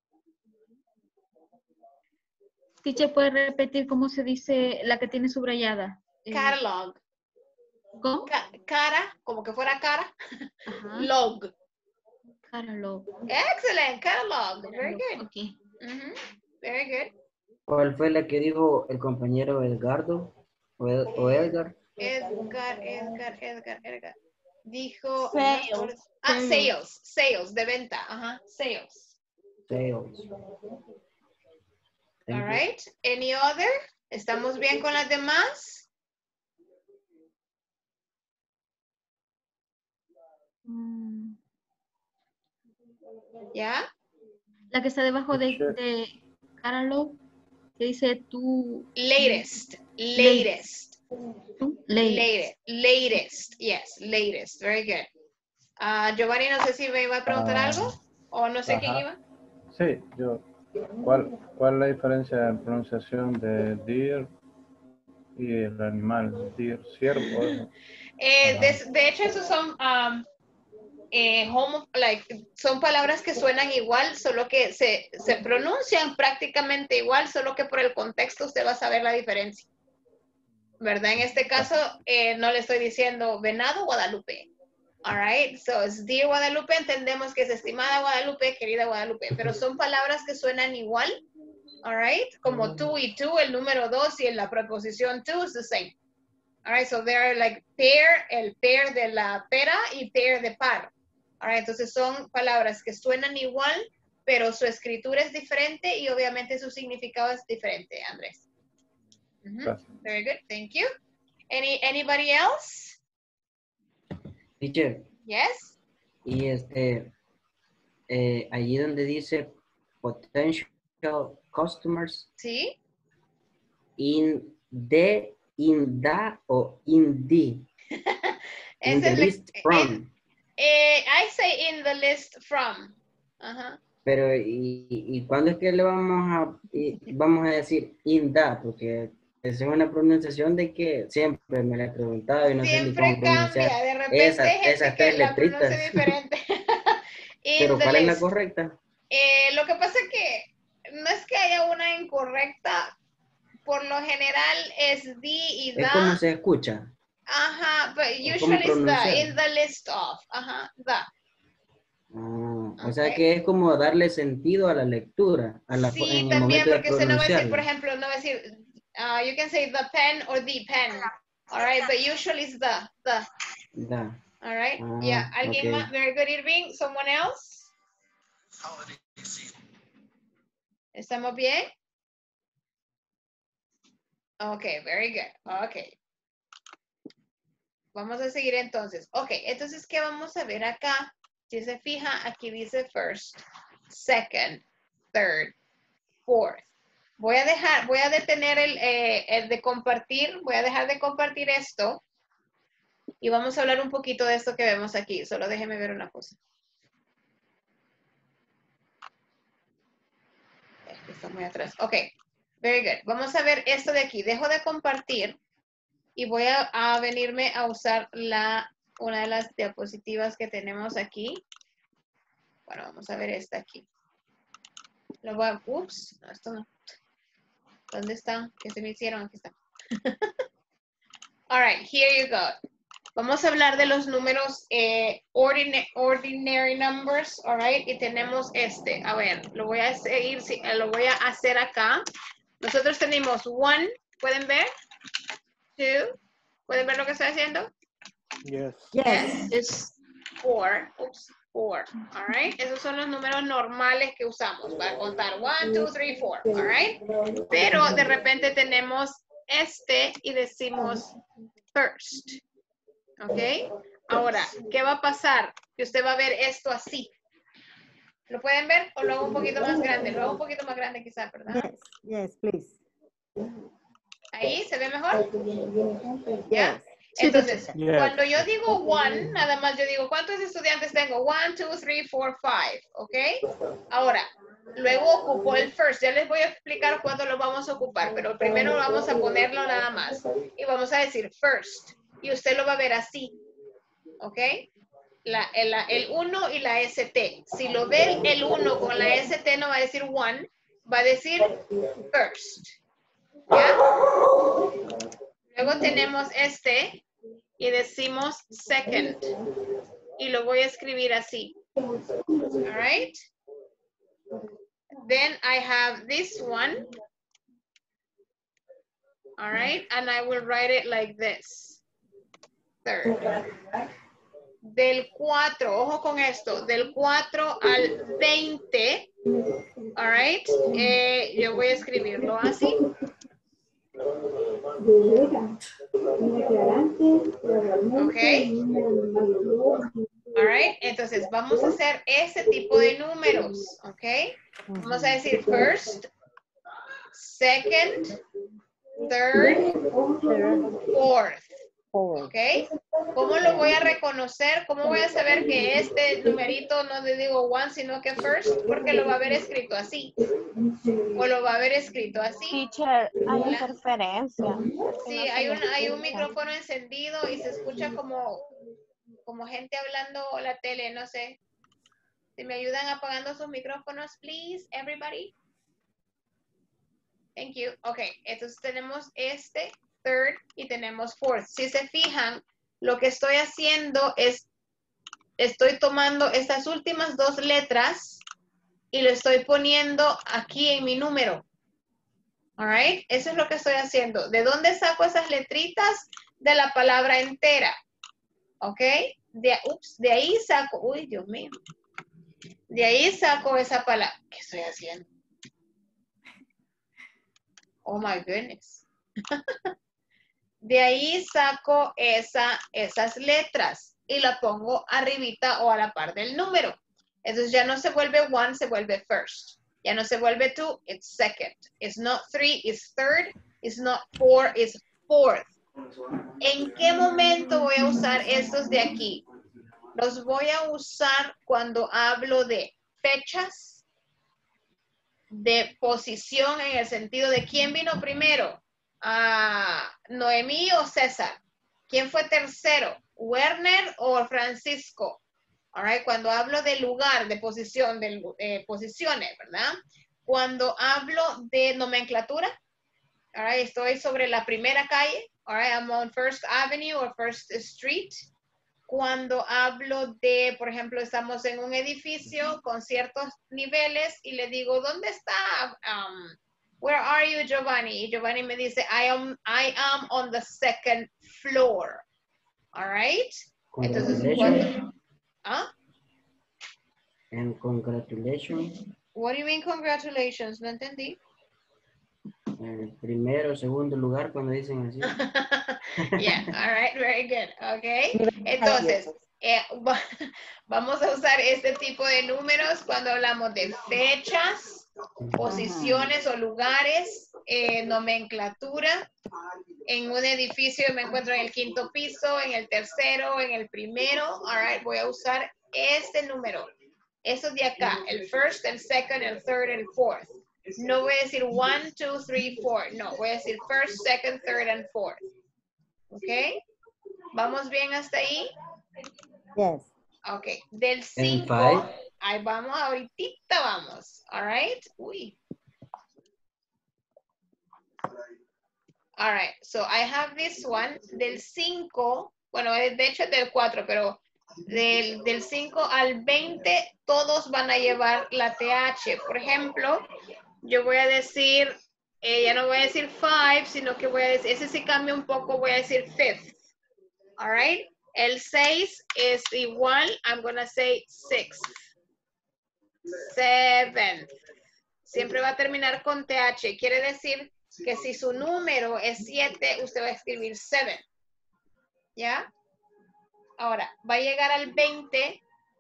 Teacher, ¿puede repetir cómo se dice la que tiene subrayada? Catalog. ¿Cómo? Ca cara, como que fuera cara. Ajá. Log. Catalog. Excellent, catalog. Very good. Okay. Uh-huh. Very good. ¿Cuál fue la que dijo el compañero Edgardo o, Ed, o Edgar? Edgar, Edgar, Edgar, Edgar. Dijo... Sales. Ah, sales. Sales, de venta. Ajá, sales. Sales. All right. Any other? ¿Estamos bien con las demás? Mm. ¿Ya? La que está debajo de, de catalog, que dice tú. Latest. Latest. Latest. Latest. Latest. Yes, latest. Very good. Uh, Giovanni, no sé si me iba a preguntar Ah, algo o no sé ajá. quién iba. Sí, yo. ¿Cuál, ¿Cuál es la diferencia en pronunciación de deer y el animal? Deer, ciervo. Eh, de, de hecho, esos son, um, eh, home, like, son palabras que suenan igual, solo que se, se pronuncian prácticamente igual, solo que por el contexto usted va a saber la diferencia. ¿Verdad? En este caso, eh, no le estoy diciendo venado Guadalupe. All right, so es dear Guadalupe, entendemos que es estimada Guadalupe, querida Guadalupe, pero son palabras que suenan igual. All right, como tú y tú, el número dos y en la preposición to is the same. All right, so they're like pair, el pair de la pera y pair de par. All right, entonces son palabras que suenan igual, pero su escritura es diferente y obviamente su significado es diferente, Andrés. Uh-huh. Very good, thank you. Any, anybody else? Teacher. Yes. Y este, eh, allí donde dice potential customers. Sí. In the, in the o in the. In the list from. Eh, I say in the list from. Uh-huh. Pero, ¿y, ¿y cuándo es que le vamos a, y, vamos a decir in the? Porque esa es una pronunciación de que siempre me la he preguntado y no siempre sé ni cómo pronunciar. Cambia, de repente esas, hay gente esas que tres la letritas. pronuncia diferente. Pero ¿cuál list. es la correcta? Eh, lo que pasa es que no es que haya una incorrecta, por lo general es the y the. Es como se escucha. Ajá, but usually it's the, in the list of. Ajá, the. Ah, Okay. O sea que es como darle sentido a la lectura, a la, sí, en el también, momento de porque usted no va a decir, por pronunciarla. ejemplo, no va a decir, uh, you can say the pen or the pen, all right, but usually it's the, the. Da. All right, Ah, yeah, ¿alguien okay. más? Very good, Irving, someone else? ¿Estamos bien? Okay, very good, okay. Vamos a seguir entonces. Ok, entonces, ¿qué vamos a ver acá? Si se fija, aquí dice first, second, third, fourth. Voy a dejar, voy a detener el, eh, el de compartir, voy a dejar de compartir esto y vamos a hablar un poquito de esto que vemos aquí. Solo déjeme ver una cosa. Está muy atrás. Ok, very good. Vamos a ver esto de aquí. Dejo de compartir y voy a, a venirme a usar la una de las diapositivas que tenemos aquí. Bueno, vamos a ver esta aquí. Lo voy a, ups, no, esto no. ¿Dónde están? ¿Qué se me hicieron? Aquí está. All right, here you go. Vamos a hablar de los números eh, ordinary, ordinary numbers, all right, y tenemos este. A ver, lo voy a seguir, lo voy a hacer acá. Nosotros tenemos one, ¿pueden ver? Two, ¿pueden ver lo que estoy haciendo? Yes. Yes. Es four, oops, four, all right. Esos son los números normales que usamos para contar one, two, three, four, all right. Pero de repente tenemos este y decimos first. ¿Ok? Ahora, ¿qué va a pasar? Que usted va a ver esto así. ¿Lo pueden ver? ¿O lo hago un poquito más grande? Lo hago un poquito más grande quizás, ¿verdad? Yes, yes, please. ¿Ahí se ve mejor? ¿Ya? Entonces, Yes. cuando yo digo one, nada más yo digo, ¿cuántos estudiantes tengo? One, two, three, four, five. ¿Ok? Ahora, luego ocupo el first. Ya les voy a explicar cuándo lo vamos a ocupar, pero primero vamos a ponerlo nada más. Y vamos a decir first. Y usted lo va a ver así. ¿Ok? La, el, el uno y la S T. Si lo ve el uno con la S T no va a decir one, va a decir first. ¿Ya? Luego tenemos este y decimos second. Y lo voy a escribir así. All right? Then I have this one. All right? And I will write it like this. Third. Del cuatro, ojo con esto, del cuatro al veinte, all right, eh, yo voy a escribirlo así. Ok. All right, entonces vamos a hacer ese tipo de números, ok. Vamos a decir first, second, third, fourth. ¿Ok? ¿Cómo lo voy a reconocer? ¿Cómo voy a saber que este numerito no le digo one, sino que first? Porque lo va a haber escrito así. O lo va a haber escrito así. Teacher, hay interferencia. Sí, hay un, hay un micrófono encendido y se escucha como, como gente hablando o la tele, no sé. Si me ayudan apagando sus micrófonos, please, everybody. Thank you. Ok, entonces tenemos este. Third y tenemos fourth. Si se fijan, lo que estoy haciendo es, estoy tomando estas últimas dos letras y lo estoy poniendo aquí en mi número. All right? Eso es lo que estoy haciendo. ¿De dónde saco esas letritas? De la palabra entera. ¿Ok? De, ups, de ahí saco, uy, Dios mío. De ahí saco esa palabra. ¿Qué estoy haciendo? Oh my goodness. De ahí saco esa, esas letras y la pongo arribita o a la par del número. Entonces ya no se vuelve one, se vuelve first. Ya no se vuelve two, it's second. It's not three, it's third. It's not four, it's fourth. ¿En qué momento voy a usar estos de aquí? Los voy a usar cuando hablo de fechas, de posición en el sentido de quién vino primero. Uh, Noemí o César. ¿Quién fue tercero? ¿Werner o Francisco? All right. Cuando hablo de lugar, de posición, de eh, posiciones, ¿verdad? Cuando hablo de nomenclatura, all right, estoy sobre la primera calle. All right, I'm on First Avenue or First Street. Cuando hablo de, por ejemplo, estamos en un edificio con ciertos niveles y le digo, ¿dónde está? Um, Where are you, Giovanni? Y Giovanni me dice, I am, I am on the second floor. All right? Entonces, cuando, ¿ah? And congratulations. What do you mean congratulations? No entendí. El primero, segundo lugar cuando dicen así. Yeah, all right, very good. Okay. Entonces, eh, vamos a usar este tipo de números cuando hablamos de fechas, posiciones o lugares, eh, nomenclatura. En un edificio me encuentro en el quinto piso, en el tercero, en el primero. All right, voy a usar este número. Eso de acá, el first, el second, el third, el fourth. No voy a decir one, two, three, four. No, voy a decir first, second, third, and fourth. ¿Ok? ¿Vamos bien hasta ahí? Yes. Ok, del And cinco, five. ahí vamos, ahorita vamos. All right. Uy. All right, so I have this one. Del cinco, bueno, de hecho es del cuatro, pero del, del cinco al veinte, todos van a llevar la T H. Por ejemplo, yo voy a decir, eh, ya no voy a decir five, sino que voy a decir, ese sí cambia un poco, voy a decir fifth. All right. El seis es igual, I'm going to say sixth. Seventh. Siempre va a terminar con T H. Quiere decir que si su número es siete, usted va a escribir seven. ¿Ya? Ahora, va a llegar al veinte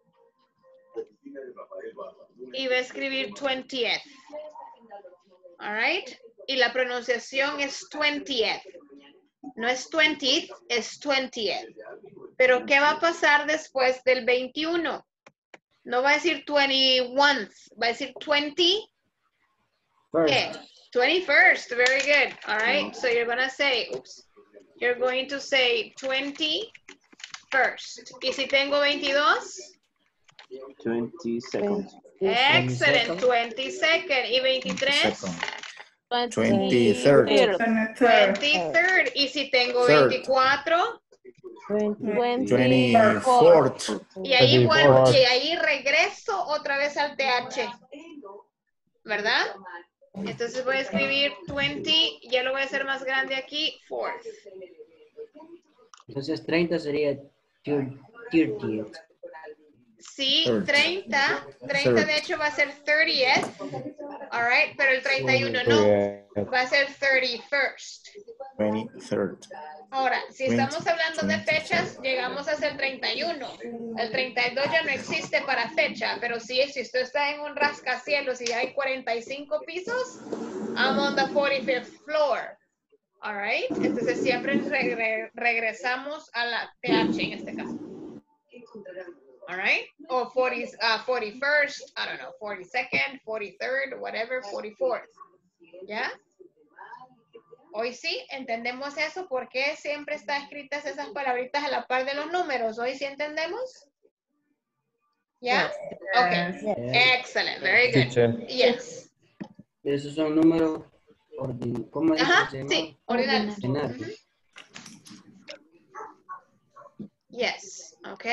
y va a escribir twentieth. All right? Y la pronunciación es twentieth. No es twentieth, es twentieth. Pero ¿qué va a pasar después del veintiuno? No va a decir twenty-one, va a decir twenty. ¿Qué? twenty-first, very good. All right, so you're going to say, oops, you're going to say twenty-first. ¿Y si tengo veintidós? twenty-second. Excellent, twenty-second. ¿Y veintitrés? twenty-third. twenty-third. ¿Y si tengo Third. veinticuatro? twenty-fourth. Y ahí vuelvo, y ahí regreso otra vez al T H. ¿Verdad? Entonces voy a escribir veinte, ya lo voy a hacer más grande aquí, fourth. Entonces treinta sería thirtieth. Sí, treinta, treinta de hecho va a ser thirtieth, all right, pero el treinta y uno no, va a ser thirty-first. twenty-third. Ahora, si estamos hablando de fechas, llegamos hasta el treinta y uno. El treinta y dos ya no existe para fecha, pero sí, si usted está en un rascacielos y hay cuarenta y cinco pisos, I'm on the forty-fifth floor. All right, entonces siempre regre regresamos a la T H en este caso. All right, o forty, uh, forty-first, I don't know, forty-second, forty-third, whatever, forty-fourth. ¿Ya? Hoy sí entendemos eso, porque siempre está escritas esas palabritas a la par de los números. Hoy sí entendemos. ¿Ya? Ok. Excellent. Very good. Yes. Esos son números ordinarios. ¿Cómo es? Ajá, sí, ordinarios. Ordinarios. Yes. Ok.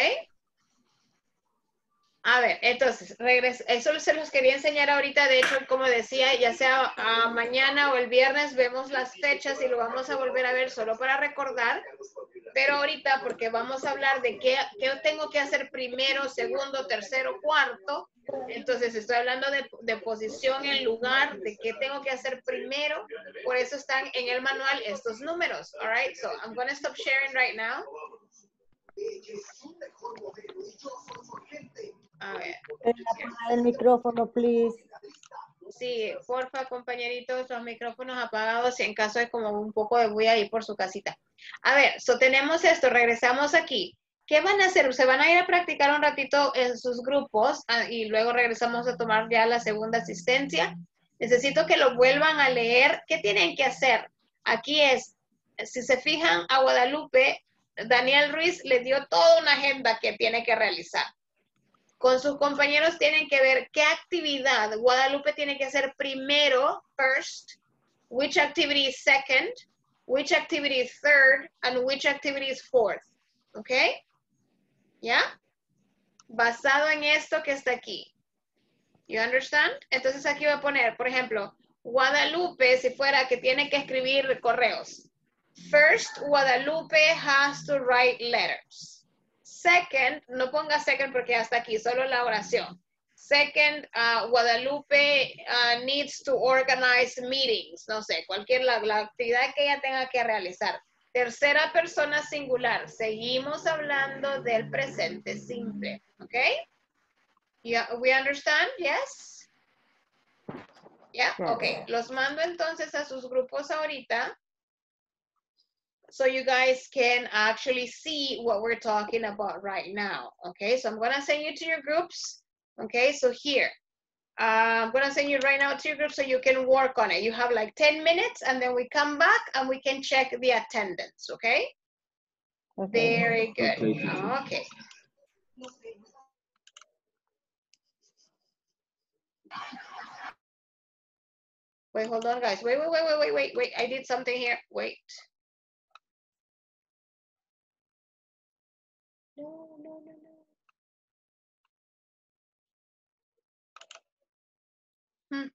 A ver, entonces, regreso. Eso se los quería enseñar ahorita. De hecho, como decía, ya sea uh, mañana o el viernes, vemos las fechas y lo vamos a volver a ver solo para recordar. Pero ahorita, porque vamos a hablar de qué, qué tengo que hacer primero, segundo, tercero, cuarto. Entonces, estoy hablando de, de posición en lugar, de qué tengo que hacer primero. Por eso están en el manual estos números. All right, so I'm going to stop sharing right now. A ver. Apagar el micrófono, please. Sí, porfa, compañeritos, los micrófonos apagados y en caso de como un poco de bulla ahí por su casita. A ver, so tenemos esto, regresamos aquí. ¿Qué van a hacer? Se van a ir a practicar un ratito en sus grupos ah, y luego regresamos a tomar ya la segunda asistencia. Necesito que lo vuelvan a leer. ¿Qué tienen que hacer? Aquí es, si se fijan a Guadalupe, Daniel Ruiz le dio toda una agenda que tiene que realizar. Con sus compañeros tienen que ver qué actividad Guadalupe tiene que hacer primero, first, which activity is second, which activity is third, and which activity is fourth. ¿Ok? ¿Ya? Basado en esto que está aquí. You understand? Entonces aquí voy a poner, por ejemplo, Guadalupe, si fuera que tiene que escribir correos. First, Guadalupe has to write letters. Second, no ponga second porque hasta aquí, solo la oración. Second, uh, Guadalupe uh, needs to organize meetings. No sé, cualquier la, la actividad que ella tenga que realizar. Tercera persona singular. Seguimos hablando del presente simple. ¿Ok? Yeah, we understand? Yes? Yeah? Ok. Los mando entonces a sus grupos ahorita. So you guys can actually see what we're talking about right now. Okay, so I'm gonna send you to your groups. Okay, so here, uh, I'm gonna send you right now to your group so you can work on it. You have like ten minutes and then we come back and we can check the attendance, okay? Okay. Very good. Okay. Wait, hold on, guys. Wait, wait, wait, wait, wait, wait, wait. I did something here. Wait. No, no, no, no. Hmm.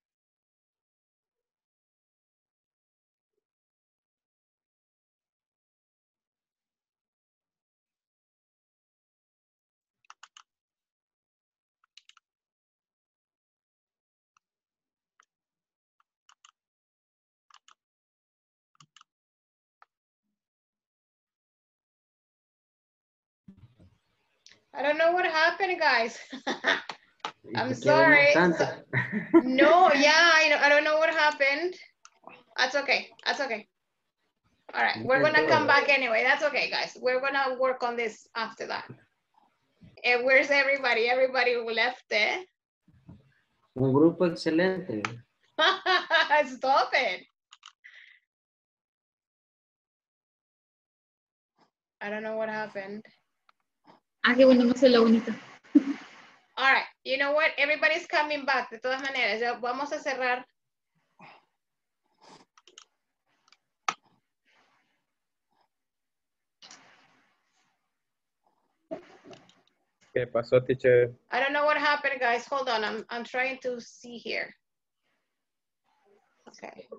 I don't know what happened, guys. I'm sorry. So, no, yeah, I, know, I don't know what happened. That's okay. That's okay. All right, we're gonna come back anyway. That's okay, guys. We're gonna work on this after that. And where's everybody? Everybody who left there. Un grupo excelente. Stop it. I don't know what happened. Ah, qué bueno, no soy la única. All right, you know what? Everybody's coming back. De todas maneras, ya vamos a cerrar. ¿Qué pasó, teacher? I don't know what happened, guys. Hold on. I'm, I'm trying to see here. Okay.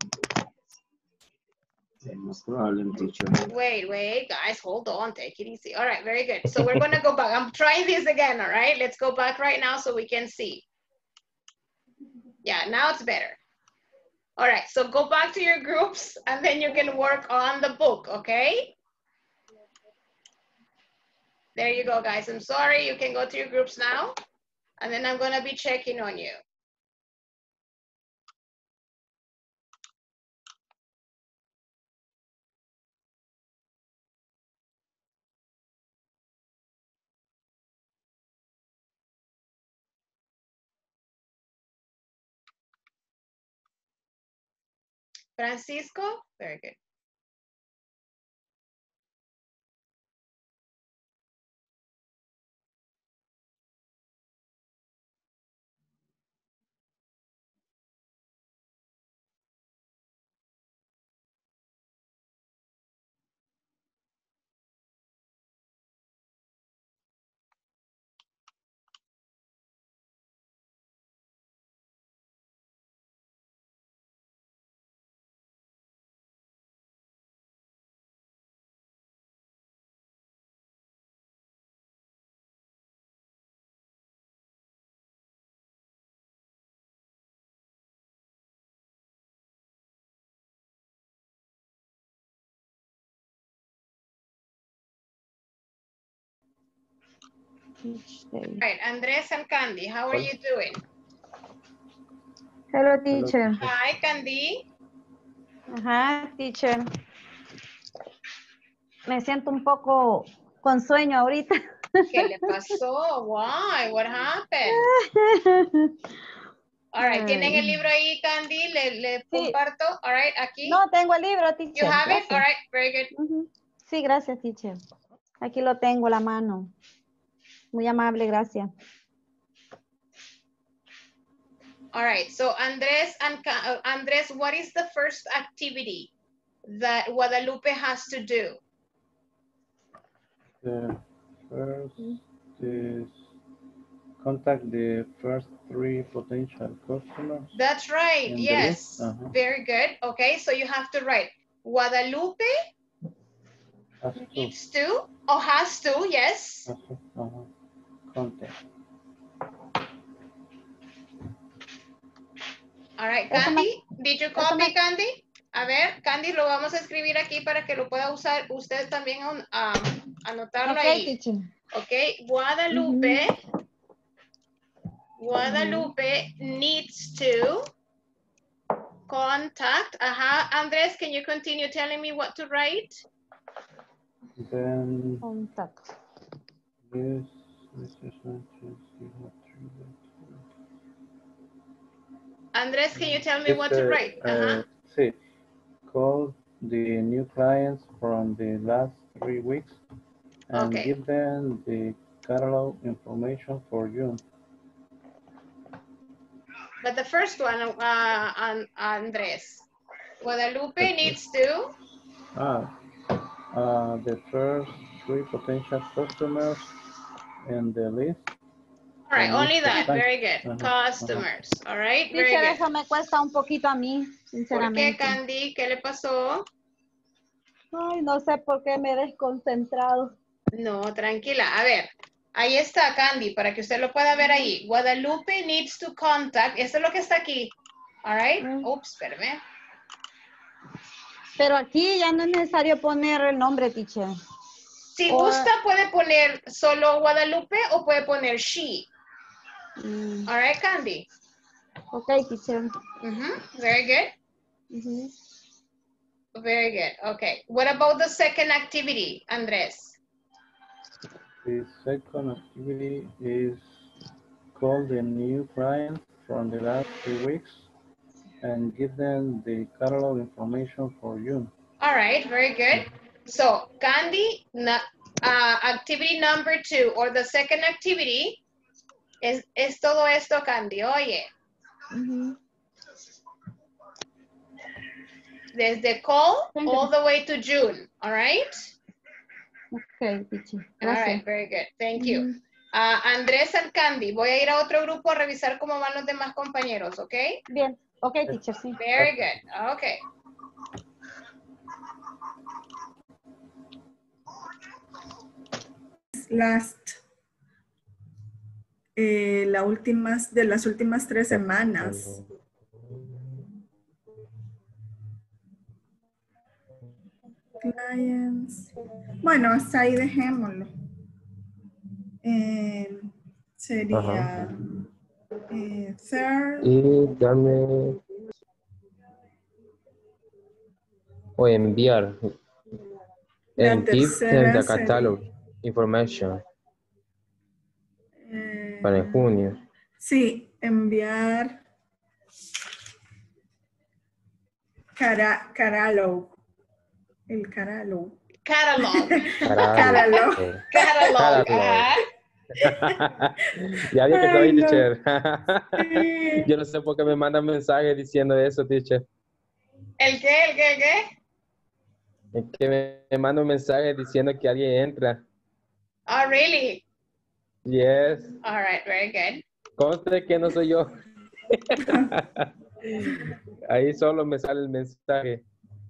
No problem, teacher. Wait, wait, guys, hold on. Take it easy. All right, very good. So we're going to go back. I'm trying this again, all right? Let's go back right now so we can see. Yeah, now it's better. All right, so go back to your groups and then you can work on the book, okay? There you go, guys. I'm sorry. You can go to your groups now. And then I'm going to be checking on you. Francisco, very good. All right, Andres and Candy, how are you doing? Hello, teacher. Hi, Candy. Ajá, teacher. Me siento un poco con sueño ahorita. ¿Qué le pasó? Why? What happened? All right, ¿tienen el libro ahí, Candy? Le, le Sí. comparto. All right, aquí. No, tengo el libro, teacher. You have Gracias. it? All right, very good. Uh-huh. Sí, gracias, teacher. Aquí lo tengo a la mano. Muy amable, gracias. All right, so Andres and uh, Andres, what is the first activity that Guadalupe has to do? The first is contact the first three potential customers. That's right, yes. Uh-huh. Very good. Okay, so you have to write Guadalupe Has to. needs to, or has to, yes. Has to. Uh-huh. Contact. All right, Candy, did you copy, Candy? A ver, Candy, lo vamos a escribir aquí para que lo pueda usar usted también, um, anotarlo Okay, ahí. teacher. Ok, Guadalupe, Uh-huh. Guadalupe uh-huh. needs to contact, uh-huh. Andres, can you continue telling me what to write? Then, contact. Yes, Andres, can you tell me what to write? Uh-huh. Sí. Call the new clients from the last three weeks and okay. give them the catalog information for June. But the first one, uh, and Andres. Guadalupe needs to. Ah, uh, the first three potential customers in the list. All right, Con only each that. time. Very good. Ajá, Customers. All right, very Teacher, good. eso me cuesta un poquito a mí, ¿Por qué, sinceramente. Candy? ¿Qué le pasó? Ay, no sé por qué me he desconcentrado. No, tranquila. A ver, ahí está, Candy, para que usted lo pueda ver ahí. Guadalupe needs to contact. Esto es lo que está aquí. All right. Mm. Ups, espérame. Pero aquí ya no es necesario poner el nombre, teacher. Si O- gusta, puede poner solo Guadalupe o puede poner she. Mm, All right, Candy. ok, teacher. Mhm. Very good. Ujú. Very good. Okay. What about the second activity, Andres? The second activity is call the new clients from the last three weeks and give them the catalog information for June. All right, very good. So, Candy, na- uh, activity number two, or the second activity, es, es todo esto, Candy. Oye, Ujú. desde call Thank you. all the way to June, all right? Ok, teacher. All right, Gracias. very good. Thank you. Ujú. Uh, Andrés and Candy, voy a ir a otro grupo a revisar cómo van los demás compañeros, ¿ok? Bien. Ok, teacher, sí. Very good. Okay. Last. Eh, la últimas, de las últimas tres semanas. Clients. Bueno, hasta ahí dejémoslo. Eh, sería Ajá. eh, third. Y dame o enviar La and give them tercera the catalog information eh, para en junio. sí, enviar cara, caralo. El caralo. Catalog. Caralo. Catalog. Catalog. Ajá. Ya vi que Ay, soy no. teacher. Sí. Yo no sé por qué me mandan mensajes diciendo eso, teacher. ¿El qué? ¿El qué? ¿El qué? Es que me, me mandan mensajes diciendo que alguien entra. Oh, really? Yes. All right, very good. Conste que no soy yo. Ahí solo me sale el mensaje.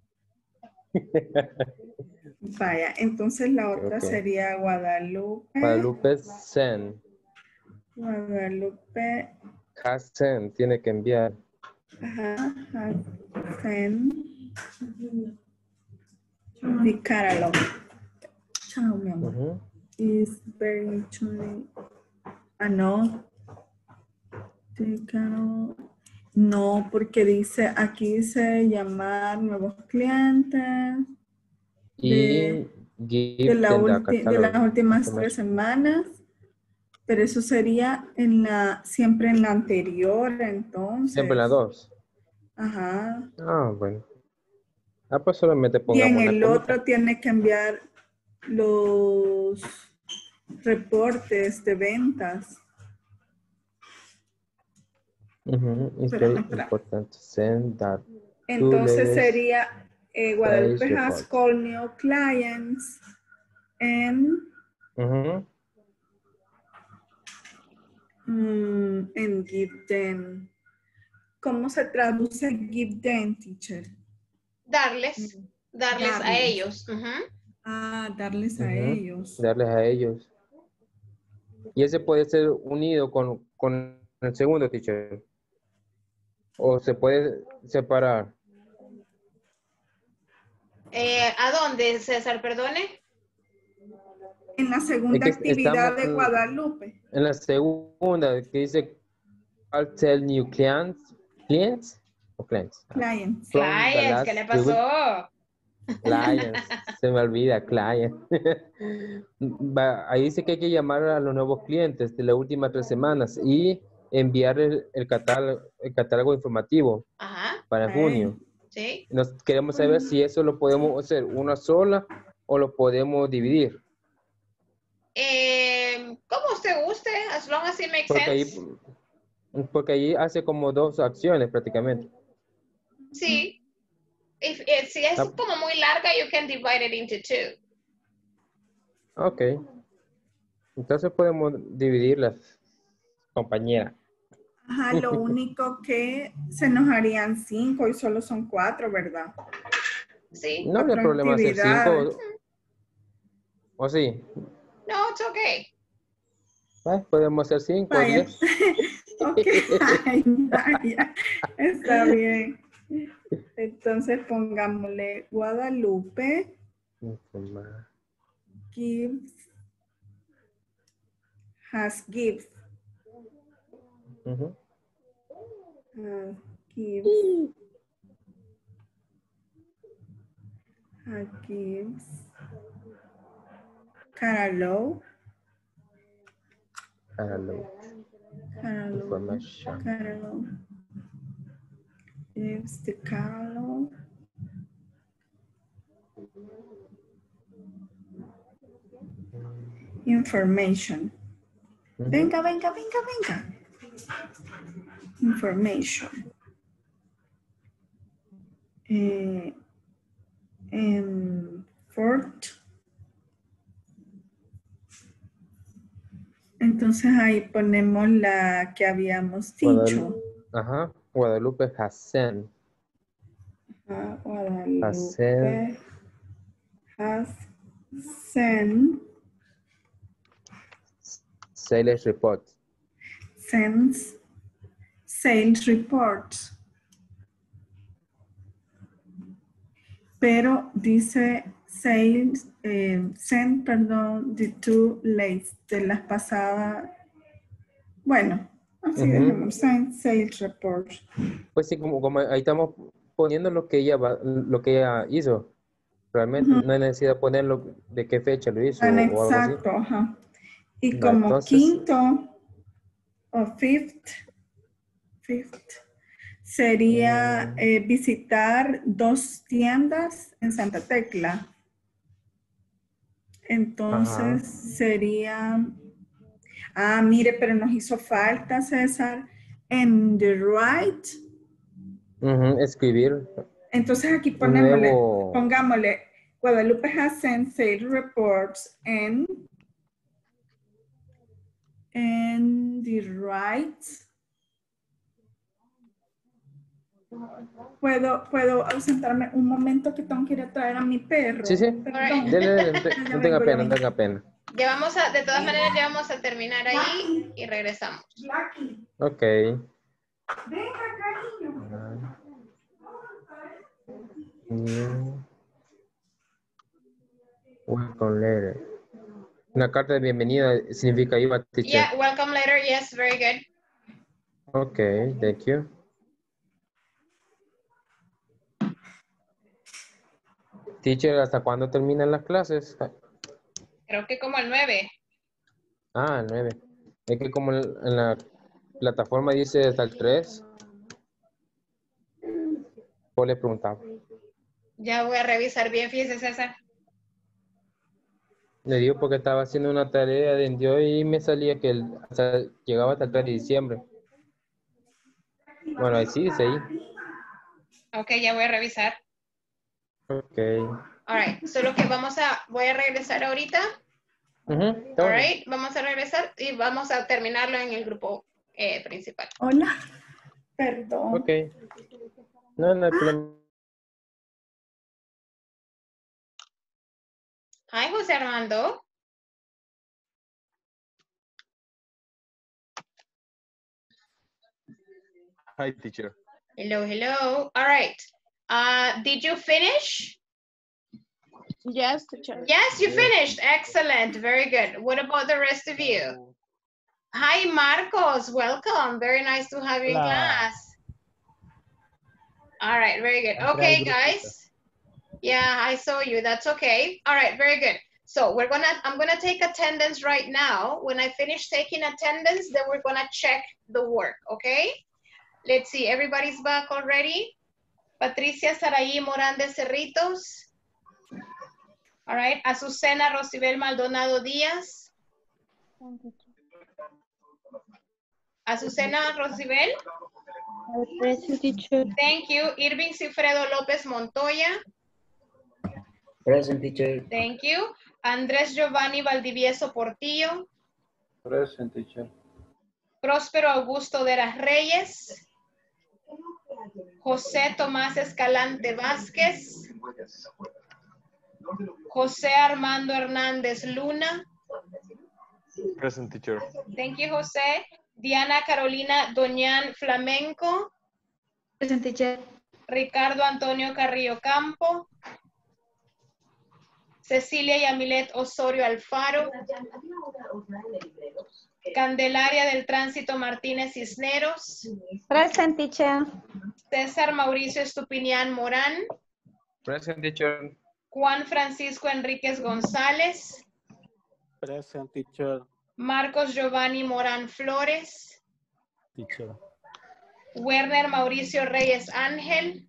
Vaya, entonces la otra Ok. sería Guadalupe. Guadalupe send. Guadalupe. Has sent. Tiene que enviar. Ajá. Send the catalog. Chao, mi amor. Ujú. Is very truly. Ah, no. The catalog. No, porque dice, aquí dice llamar nuevos clientes. Y De, give de, la them the ulti- de catalog las últimas information. tres semanas. Pero eso sería en la, siempre en la anterior, entonces. Siempre la dos. Ajá. Ah, bueno. Ah, pues solamente Y pongamos en una el comita. otro tiene que enviar los reportes de ventas. Ujú, it's Espera, very espera. important to send that. Entonces latest sería eh, Guadalupe sales has report. called new clients and, Ujú. mm, and give them. ¿Cómo se traduce give them, teacher? Darles. Darles a Darles. ellos. Ujú. Ah, darles a Ujú. ellos. Darles a ellos. Y ese puede ser unido con, con el segundo, teacher. O se puede separar. Eh, ¿A dónde, César? Perdone. En la segunda Es que actividad estamos de Guadalupe. en la segunda que dice I'll tell new clients. ¿Clients? ¿O clients? Ah, Clients. from the Clients, last ¿qué le three weeks. pasó? Clients, se me olvida, client. Va, ahí dice que hay que llamar a los nuevos clientes de las últimas tres semanas y enviar el, el catálogo, el catálogo informativo Ajá, para Ok. junio. sí. Nos queremos saber si eso lo podemos hacer una sola o lo podemos dividir. Eh, como usted guste, as long as it makes Porque ahí, sense. Porque ahí hace como dos acciones prácticamente. Sí. If, if, si es Ah. como muy larga, you can divide it into two. Ok. Entonces podemos dividirlas, compañera. Ajá, lo único que se nos harían cinco y solo son cuatro, ¿verdad? Sí. No hay problema hacer cinco. ¿O sí? No, it's okay. Ah, podemos hacer cinco o Vaya. diez. Ok, ay, vaya. Está bien. Entonces pongámosle Guadalupe gives, has gives. Uh-huh. Uh, gives, uh, gives, Carlo, Carlo. Carlo, Information. Carlo, gives the Carlo, information. Uh-huh. Venga, venga, venga, venga. Information. Eh, en Fort. Entonces ahí ponemos la que habíamos dicho. Guadalupe, ajá, Guadalupe has sent. Ah, Guadalupe Has sent. has sent. Sales report. Sends sales reports. Pero dice sales, eh, send, perdón, the two late, de las pasadas. Bueno, así Uh-huh. dejemos, send sales report. Pues sí, como, como ahí estamos poniendo lo que ella va, lo que ella hizo. Realmente Uh-huh. no hay necesidad de ponerlo de qué fecha lo hizo Ah, o, o algo así. exacto, ajá. Y Va, como entonces, quinto o fifth, fifth sería mm, eh, visitar dos tiendas en Santa Tecla. Entonces ajá. sería, ah, mire, pero nos hizo falta, César, en the right. Uh-huh, escribir Entonces aquí un ponémosle, nuevo. pongámosle, Guadalupe has sent sales reports en, en the right. ¿Puedo, puedo ausentarme un momento que tengo que ir a traer a mi perro? Sí, sí. Perdón. Dele, dele, no, te- Ya no tenga vengo, ya pena, no vengo. tenga pena. Ya vamos a, de todas maneras, ya vamos a terminar ahí Blackie, y regresamos. Blackie, Ok. venga, cariño. New welcome letter. Una carta de bienvenida significativa, teacher. Yeah, welcome later. Yes, very good. Okay, thank you. Teacher, ¿hasta cuándo terminan las clases? Creo que como el nueve. Ah, el nueve. Es que como en en la plataforma dice hasta el tres. Pues le preguntaba. Ya voy a revisar bien, fíjese, César. Le digo porque estaba haciendo una tarea de Dios y me salía que el, hasta- llegaba hasta el tres de diciembre. Bueno, ahí sí, dice ahí. Ok, ya voy a revisar. Ok. All right, solo que vamos a, voy a regresar ahorita. Uh-huh, All right, vamos a regresar y vamos a terminarlo en el grupo eh, principal. Hola, perdón. Ok. No, no hay problema. Hi, José Armando. Hi, teacher. Hello, hello. All right. Uh, did you finish? Yes, teacher. Yes, you Yes. finished. Excellent. Very good. What about the rest of you? Hi, Marcos. Welcome. Very nice to have you in Hola. class. All right, very good. Entré Okay, al grupo. guys. Yeah, I saw you. That's okay. All right, very good. So we're gonna, I'm gonna take attendance right now. When I finish taking attendance, then we're gonna check the work, okay? Let's see, everybody's back already. Patricia Saraí Morán de Cerritos. All right, Azucena Rosibel Maldonado Díaz. Azucena Rosibel. Present, teacher. Thank you. Irving Cifredo López Montoya. Present, teacher. Thank you. Andrés Giovanni Valdivieso Portillo. Present, teacher. Próspero Augusto de las Reyes. José Tomás Escalante Vázquez. José Armando Hernández Luna. Present, teacher. Thank you, José. Diana Carolina Doñán Flamenco. Present, teacher. Ricardo Antonio Carrillo Campo. Cecilia Yamilet Osorio Alfaro. Candelaria del Tránsito Martínez Cisneros. Present, teacher. César Mauricio Estupinián Morán. Present, teacher. Juan Francisco Enríquez González. Present, teacher. Marcos Giovanni Morán Flores. Teacher. Werner Mauricio Reyes Ángel.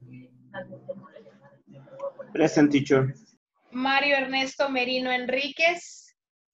Present, teacher. Mario Ernesto Merino Enríquez.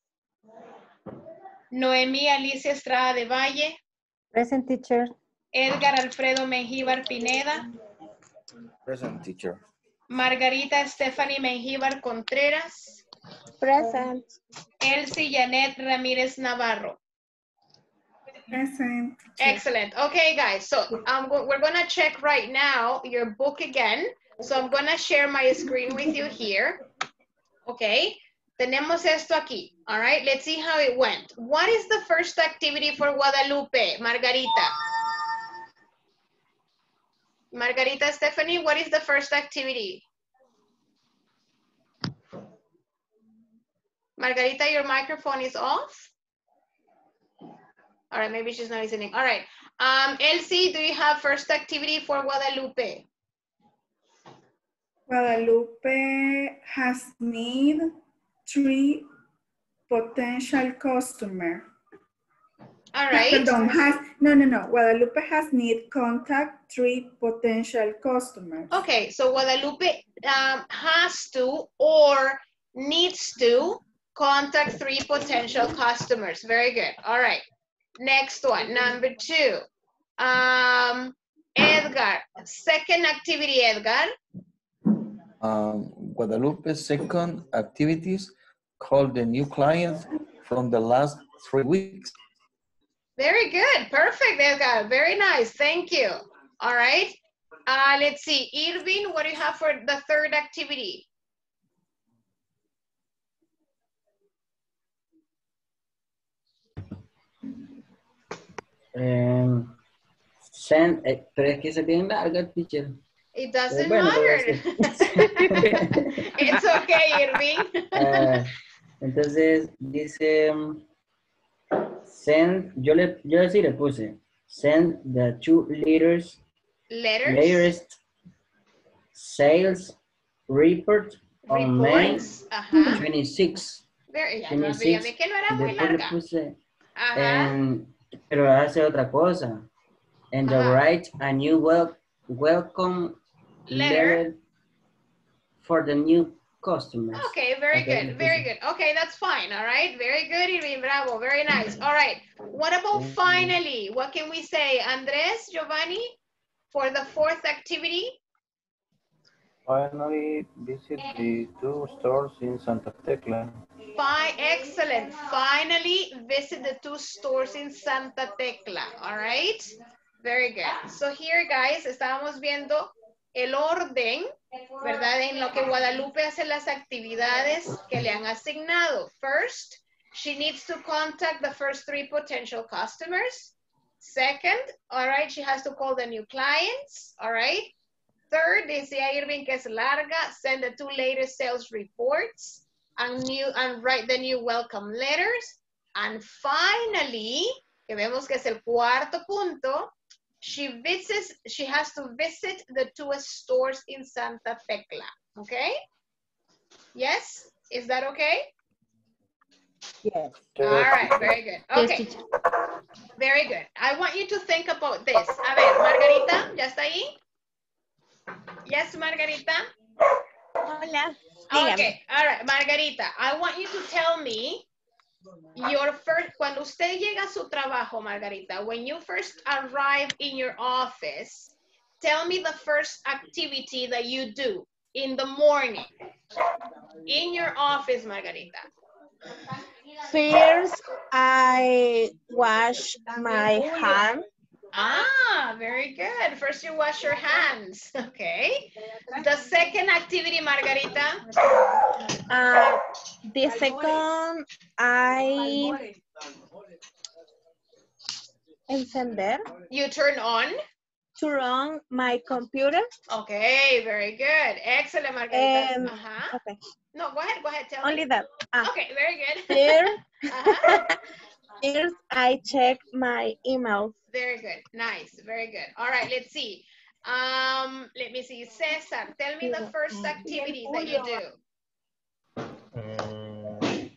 Noemí Alicia Estrada de Valle. Present, teacher. Edgar Alfredo Mengíbar Pineda. Present, teacher. Margarita Stephanie Mengíbar Contreras. Present. Elsie Janet Ramírez Navarro. Present. Excellent. Okay, guys. So um, we're going to check right now your book again. So I'm going to share my screen with you here. Okay. Tenemos esto aquí. All right. Let's see how it went. What is the first activity for Guadalupe, Margarita? Margarita Stephanie, what is the first activity? Margarita, your microphone is off. All right, maybe she's not listening. All right. Um, Elsie, do you have first activity for Guadalupe? Guadalupe has need three potential customer. All right. Pardon, has, no, no, no. Guadalupe has need contact three potential customers. Okay, so Guadalupe um, has to or needs to contact three potential customers. Very good. All right. Next one, number two. Um, Edgar, second activity, Edgar. Um, Guadalupe's second activities called the new clients from the last three weeks. Very good. Perfect, Edgar. Very nice. Thank you. All right. Uh, let's see. Irving, what do you have for the third activity? Um, send, eh, pero es que es bien larga, teacher. It doesn't bueno, matter. It's okay, Irving. Uh, entonces, dice, um, send, yo le, yo sí le puse, send the two leaders, Letters. latest sales report on May Reports. Ajá. twenty-sixth. Very, ya no, dígame que no era muy Después le larga. puse, Ajá. en- pero hace otra cosa. And the Ajá. write a new wel welcome Letter. letter for the new customers. Okay, very Okay, good, very good. Okay, that's fine, all right? Very good, Irving, bravo, very nice. All right, what about finally? What can we say? Andres, Giovanni, for the fourth activity? Finally, visit the two stores in Santa Tecla. Fine, excellent. Finally, visit the two stores in Santa Tecla, all right? Very good. So here, guys, estábamos viendo el orden, ¿verdad? En lo que Guadalupe hace las actividades que le han asignado. First, she needs to contact the first three potential customers. Second, all right, she has to call the new clients, all right? Third, decía Irving que es larga, send the two latest sales reports and, new, and write the new welcome letters. And finally, que vemos que es el cuarto punto, She visits, she has to visit the two stores in Santa Tecla, okay? Yes, is that okay? Yes. All right, very good. Okay, very good. I want you to think about this. A ver, Margarita, ¿ya está ahí? Yes, Margarita? Hola. Okay, all right, Margarita, I want you to tell me your first, cuando usted llega a su trabajo, Margarita, when you first arrive in your office, tell me the first activity that you do in the morning in your office, Margarita. First, I wash my hands. Ah, very good. First you wash your hands, okay. The second activity, Margarita? Uh, the second, I encender. You turn on? Turn on my computer. Okay, very good. Excellent, Margarita. Um, uh-huh. Okay. No, go ahead, go ahead, tell Only me. that. Ah. Okay, very good. Here, uh-huh. First, I check my email. Very good, nice, very good. All right, let's see. Um, let me see, Cesar, tell me the first activity that you do. Mm.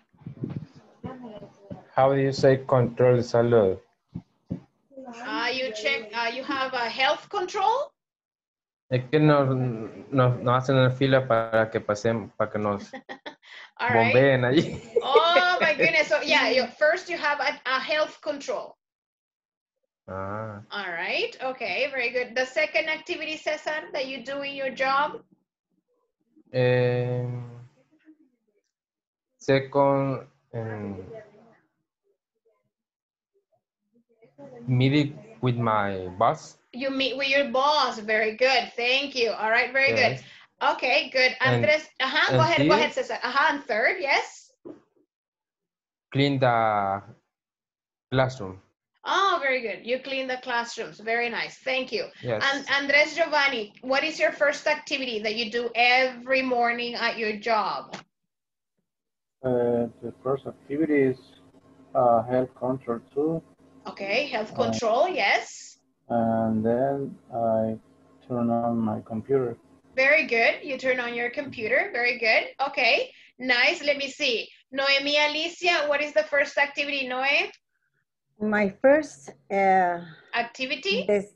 How do you say control de salud? Uh, you check, uh, you have a health control? Es que nos, nos, nos hacen una fila para que pasemos, para que nos All bombeen right. allí. Oh my goodness, so yeah, you, first you have a, a health control. Ah. All right, okay, very good. The second activity, Cesar, that you do in your job? Eh, second, um, meeting with my boss. You meet with your boss. Very good. Thank you. All right. Very Yes. good. Okay. Good. And- Andres. Uh-huh. Go and ahead. Go here- ahead, Cesar. Uh-huh. And third. Yes. Clean the classroom. Oh, very good. You clean the classrooms. Very nice. Thank you. Yes. And Andres Giovanni, what is your first activity that you do every morning at your job? Uh, the first activity is uh, health control too, Okay. Health control. Yes. and then I turn on my computer. Very good. You turn on your computer. Very good. Okay. Nice. Let me see. Noemi Alicia, what is the first activity, Noe? My first uh, Activity? des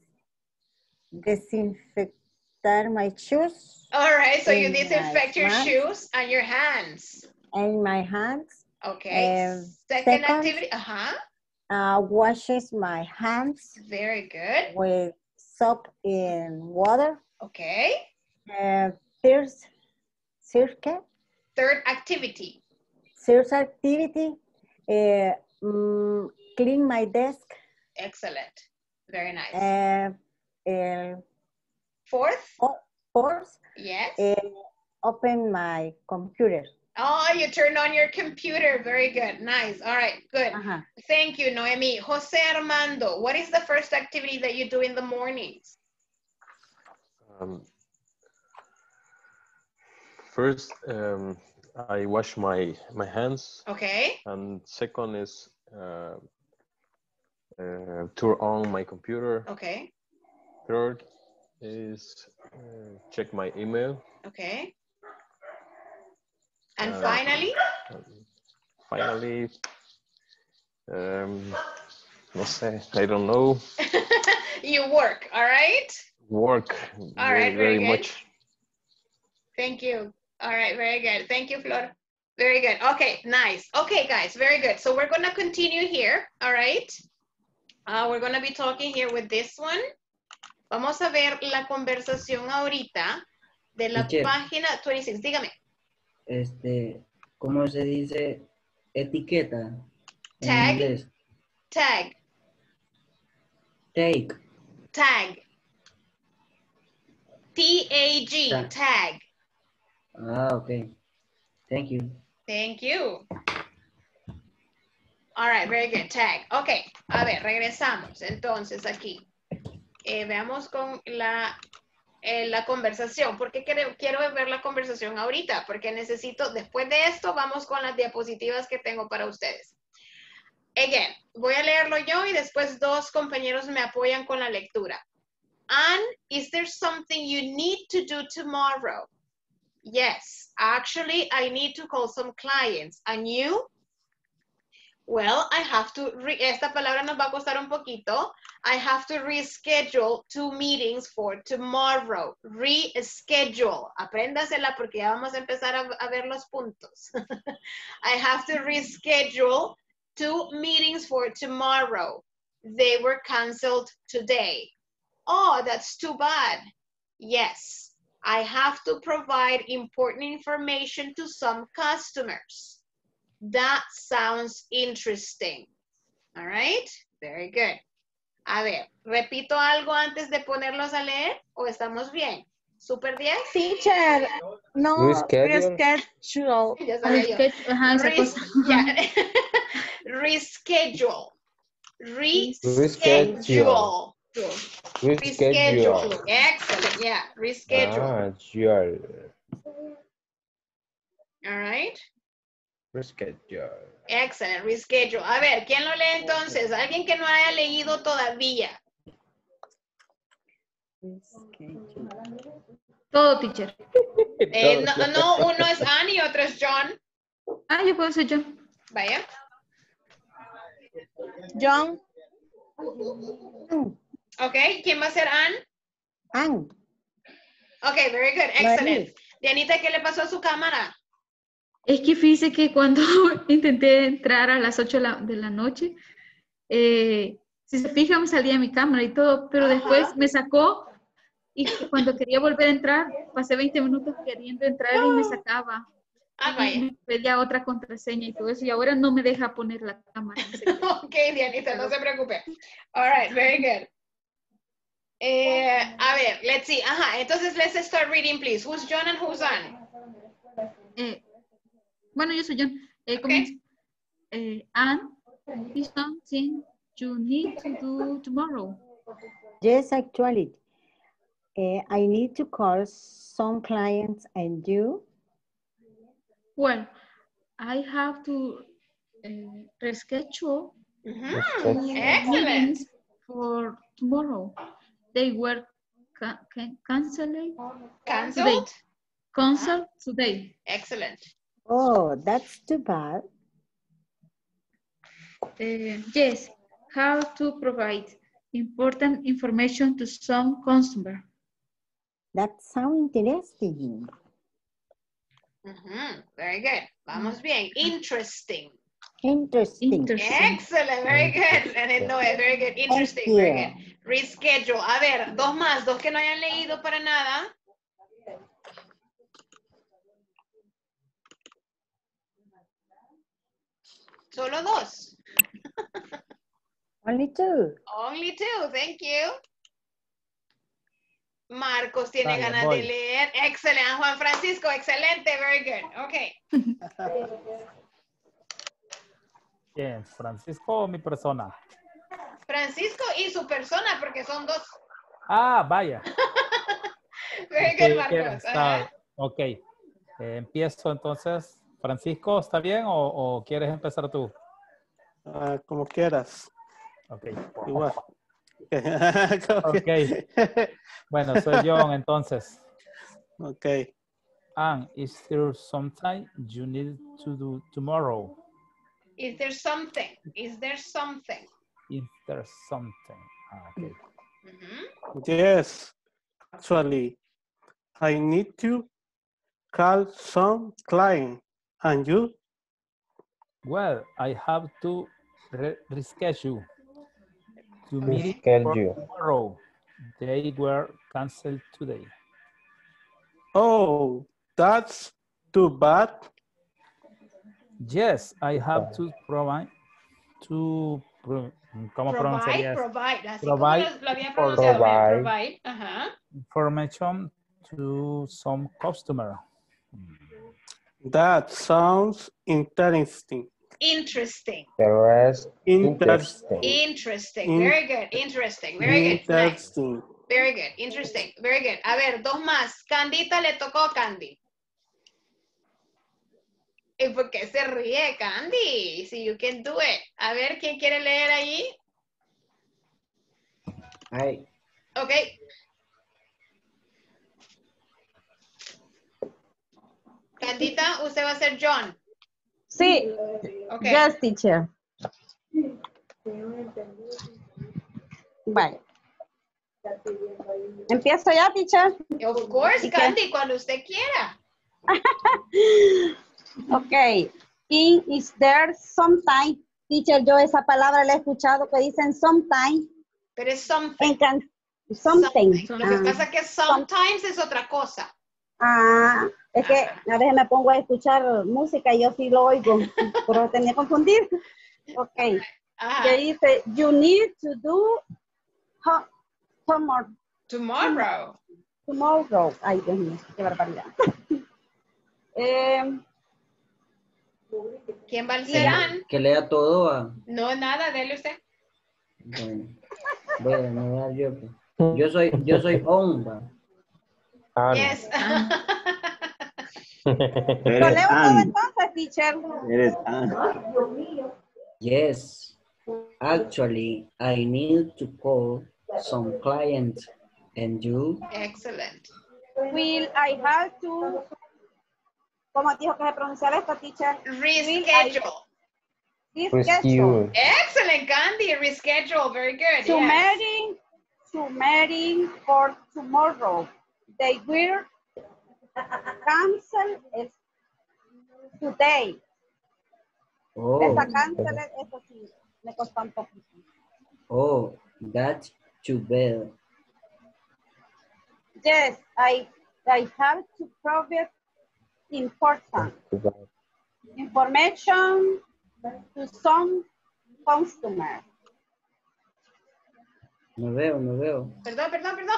disinfectar my shoes. All right, so you in disinfect my your hands. shoes and your hands. And my hands. Okay. Um, second, second, activity. Uh-huh. Uh, washes my hands Very good. with soap and water. Okay. Uh, first, circle. Third activity. First activity, uh, mm, clean my desk. Excellent. Very nice. Uh, uh, Fourth. Fourth, Yes. uh, open my computer. Oh, you turn on your computer. Very good. Nice. All right. Good. Uh-huh. Thank you, Noemi. Jose Armando, what is the first activity that you do in the mornings? Um, first, um, I wash my my hands. Okay. And second is uh, uh, turn on my computer. Okay. Third is uh, check my email. Okay. And Uh, finally? Finally, um, no sé, I don't know. You work, all right? Work All very, right, very very good. much. Thank you. All right, very good. Thank you, Flor. Very good. Okay, nice. Okay, guys, very good. So we're going to continue here, all right? Uh, we're going to be talking here with this one. Vamos a ver la conversación ahorita de la Teacher. página veintiséis. Dígame. Este, ¿cómo se dice etiqueta en Tag. inglés? Tag. Take. Tag. T A G. Tag. Tag. Ah, okay. Thank you. Thank you. All right, very good. Tag. Ok, a ver, regresamos entonces aquí. Eh, veamos con la, eh, la conversación. ¿Por qué quiero, quiero ver la conversación ahorita? Porque necesito, después de esto, vamos con las diapositivas que tengo para ustedes. Again, voy a leerlo yo y después dos compañeros me apoyan con la lectura. Anne, is there something you need to do tomorrow? Yes, actually, I need to call some clients. And you? Well, I have to, re esta palabra nos va a costar un poquito. I have to reschedule two meetings for tomorrow. Reschedule. Apréndasela porque ya vamos a empezar a, a ver los puntos. I have to reschedule two meetings for tomorrow. They were canceled today. Oh, that's too bad. Yes, I have to provide important information to some customers. That sounds interesting. All right, very good. A ver, ¿repito algo antes de ponerlos a leer o estamos bien? ¿Súper bien? Teacher, no, Reschedule. reschedule. Ya sabía yo. Reschedule, ajá, esa Res- cosa. ya. Reschedule. Reschedule. Reschedule. Reschedule. Reschedule. Excellent, yeah. Reschedule. Ah, dual. All right. Reschedule. Excellent, reschedule. A ver, ¿quién lo lee entonces? Alguien que no haya leído todavía. Todo, teacher. Eh, no, no, uno es Annie y otro es John. Ah, yo puedo ser John. Vaya. John. Ok, ¿quién va a ser Ann? Ann. Ok, very good, excellent. Dianita, ¿qué le pasó a su cámara? Es que fíjese que cuando intenté entrar a las ocho de la, de la noche, eh, si se fija me salía mi cámara y todo, pero Ajá. después me sacó y cuando quería volver a entrar, pasé veinte minutos queriendo entrar y me sacaba. Ah, Y vaya. me pedía otra contraseña y todo eso, y ahora no me deja poner la cámara. Ok, Dianita, no se preocupe. All right, very good. Eh, a ver, let's see. Ajá, entonces let's start reading, please. Who's John and who's Ann? Eh, bueno, yo soy John. Eh, Okay. comienzo. Eh, Anne, is something you need to do tomorrow. Yes, actually. Uh, I need to call some clients and you? Well, I have to uh, reschedule Mm-hmm. Excellent. meetings for tomorrow. They were ca can canceled Cancelled? today. Cancelled today. Excellent. Oh, that's too bad. Uh, yes, how to provide important information to some customer. That sounds interesting. Mm-hmm. Very good. Vamos bien. Interesting. Interesting. Interesting. Excellent. Very good. And it, no, very good. Interesting. Thank Very you. good. Reschedule. A ver, dos más. Dos que no hayan leído para nada. Solo dos. Only two. Only two. Thank you. Marcos tiene Dale, ganas voy. de leer. Excelente. Juan Francisco, excelente. Very good. Okay. Bien, Francisco o mi persona. Francisco y su persona, porque son dos. Ah, vaya. Very Que- good, que Marcos. está- Ajá. ok. Eh, empiezo entonces. Francisco, ¿está bien o, o quieres empezar tú? Ah, como quieras. Ok. Igual. Ok. Bueno, soy John entonces. Ok. Anne, is there something you need to do tomorrow? Is there something? Is there something? Is there something? Ah, ok. Mhm. Yes. Actually, I need to call some client. And you? Well, I have to re reschedule to meet for Reschedule. tomorrow. They were canceled today. Oh, that's too bad. Yes, I have to provide to pro- ¿cómo Provide, pronunciarías? provide. Así Provide como lo, lo había for- pronunciado bien. Provide. Provide. Ajá. Information to some customer. That sounds interesting. Interesting. The rest Interesting. interesting. Interesting. In- Very good. Interesting. Very good. Nice. Interesting. Very good. Interesting. Very good. A ver, dos más. Candita le tocó Candy. ¿Y por qué se ríe, Candy? Si you can do it. A ver, ¿quién quiere leer allí? Ay, Ok. Candita, usted va a ser John. Sí. Ok. Yes, teacher. Vale. Empiezo ya, teacher. Of course, Candy, cuando usted quiera. Ok. In, is there sometime, teacher, yo esa palabra la he escuchado que dicen sometime. Pero es something. En can, something. Lo que Ah. pasa es que sometimes es otra cosa. Ah, es que a veces me pongo a escuchar música y yo sí lo oigo, pero tenía que confundir. Ok. Ajá. Que dice, you need to do ho- tomorrow. Tomorrow. Tomorrow. Ay, Dios mío, qué barbaridad. eh, ¿Quién va al serán? Que lea todo. A... No, nada, dele usted. Bueno, bueno, me voy a dar yo. Pues. Yo soy, yo soy on, va. Yes. ¿Lo leo todo entonces, teacher? Eres Ann. Yes. Actually, I need to call some clients. And you? Excellent. Will I have to... ¿Cómo dijo que se pronunciaba esto, teacher? Reschedule. Reschedule. Excellent, Candy. Reschedule. Very good. To Yes. meeting, to meeting for tomorrow. They will cancel it today. Oh. Esa cancel, eso sí, me costó un poquito. Oh, that's too bad. Yes, I, I have to provide important information to some customer. No veo, no veo. Perdón, perdón, perdón.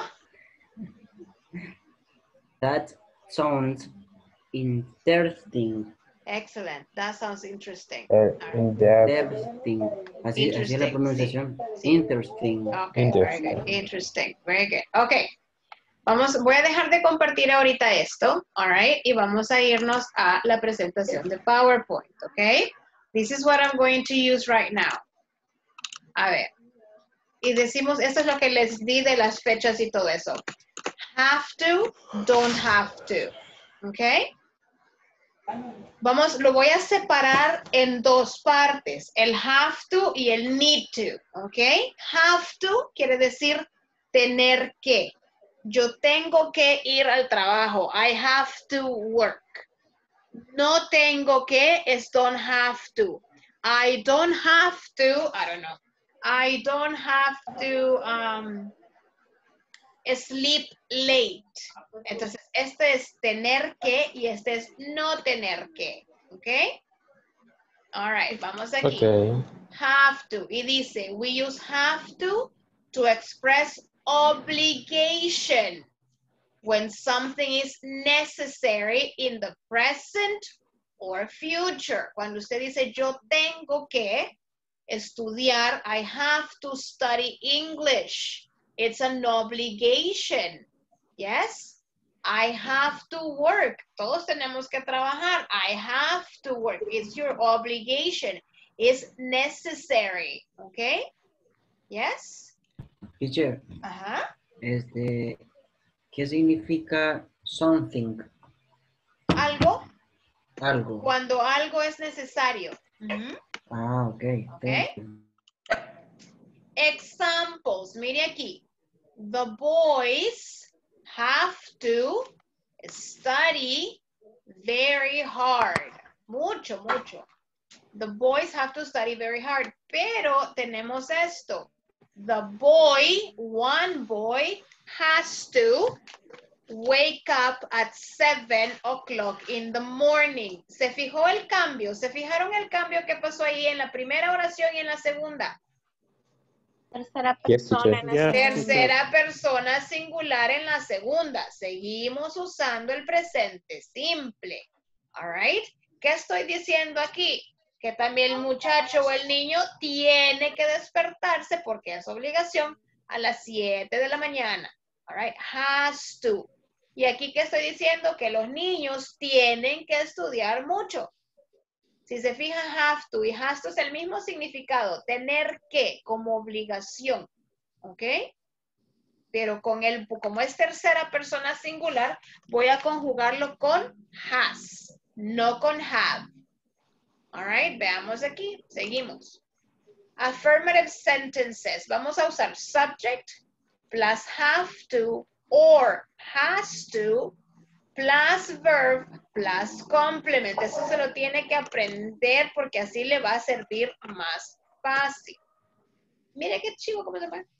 That sounds interesting. Excellent. That sounds interesting. Uh, Interesting. Así, así es la Interesting, pronunciación. Interesting. Okay, very good. Interesting. Very good. Okay. Vamos, voy a dejar de compartir ahorita esto, all right, y vamos a irnos a la presentación de PowerPoint, okay? This is what I'm going to use right now. A ver, y decimos, esto es lo que les di de las fechas y todo eso. Have to, don't have to, okay? Vamos, lo voy a separar en dos partes, el have to y el need to, okay? Have to quiere decir tener que. Yo tengo que ir al trabajo. I have to work. No tengo que es don't have to. I don't have to, I don't know. I don't have to um, sleep late. Entonces, este es tener que y este es no tener que. ¿Ok? All right, vamos aquí. Okay. Have to. Y dice, we use have to to express obligation when something is necessary in the present or future. Cuando usted dice yo tengo que estudiar, I have to study English. It's an obligation. Yes? I have to work. Todos tenemos que trabajar. I have to work. It's your obligation. It's necessary. Okay? Yes? Teacher, Ajá. este, ¿qué significa something? Algo. Algo. Cuando algo es necesario. Uh-huh. Ah, ok. Okay. Examples. Mire aquí. The boys have to study very hard. Mucho, mucho. The boys have to study very hard. Pero tenemos esto. The boy, one boy, has to wake up at seven o'clock in the morning. ¿Se fijó el cambio? ¿Se fijaron el cambio que pasó ahí en la primera oración y en la segunda? Tercera Yes, persona. teacher. en la Yes, segunda. Tercera persona singular en la segunda. Seguimos usando el presente simple. All right. ¿Qué estoy diciendo aquí? Que también el muchacho o el niño tiene que despertarse porque es obligación a las siete de la mañana. All right. Has to. Y aquí que estoy diciendo que los niños tienen que estudiar mucho. Si se fijan, have to y has to es el mismo significado, tener que, como obligación, ¿ok? Pero con el, como es tercera persona singular, voy a conjugarlo con has, no con have. All right, veamos aquí, seguimos. Affirmative sentences. Vamos a usar subject plus have to or has to plus verb plus complement. Eso se lo tiene que aprender porque así le va a servir más fácil. Mire qué chivo cómo se llama.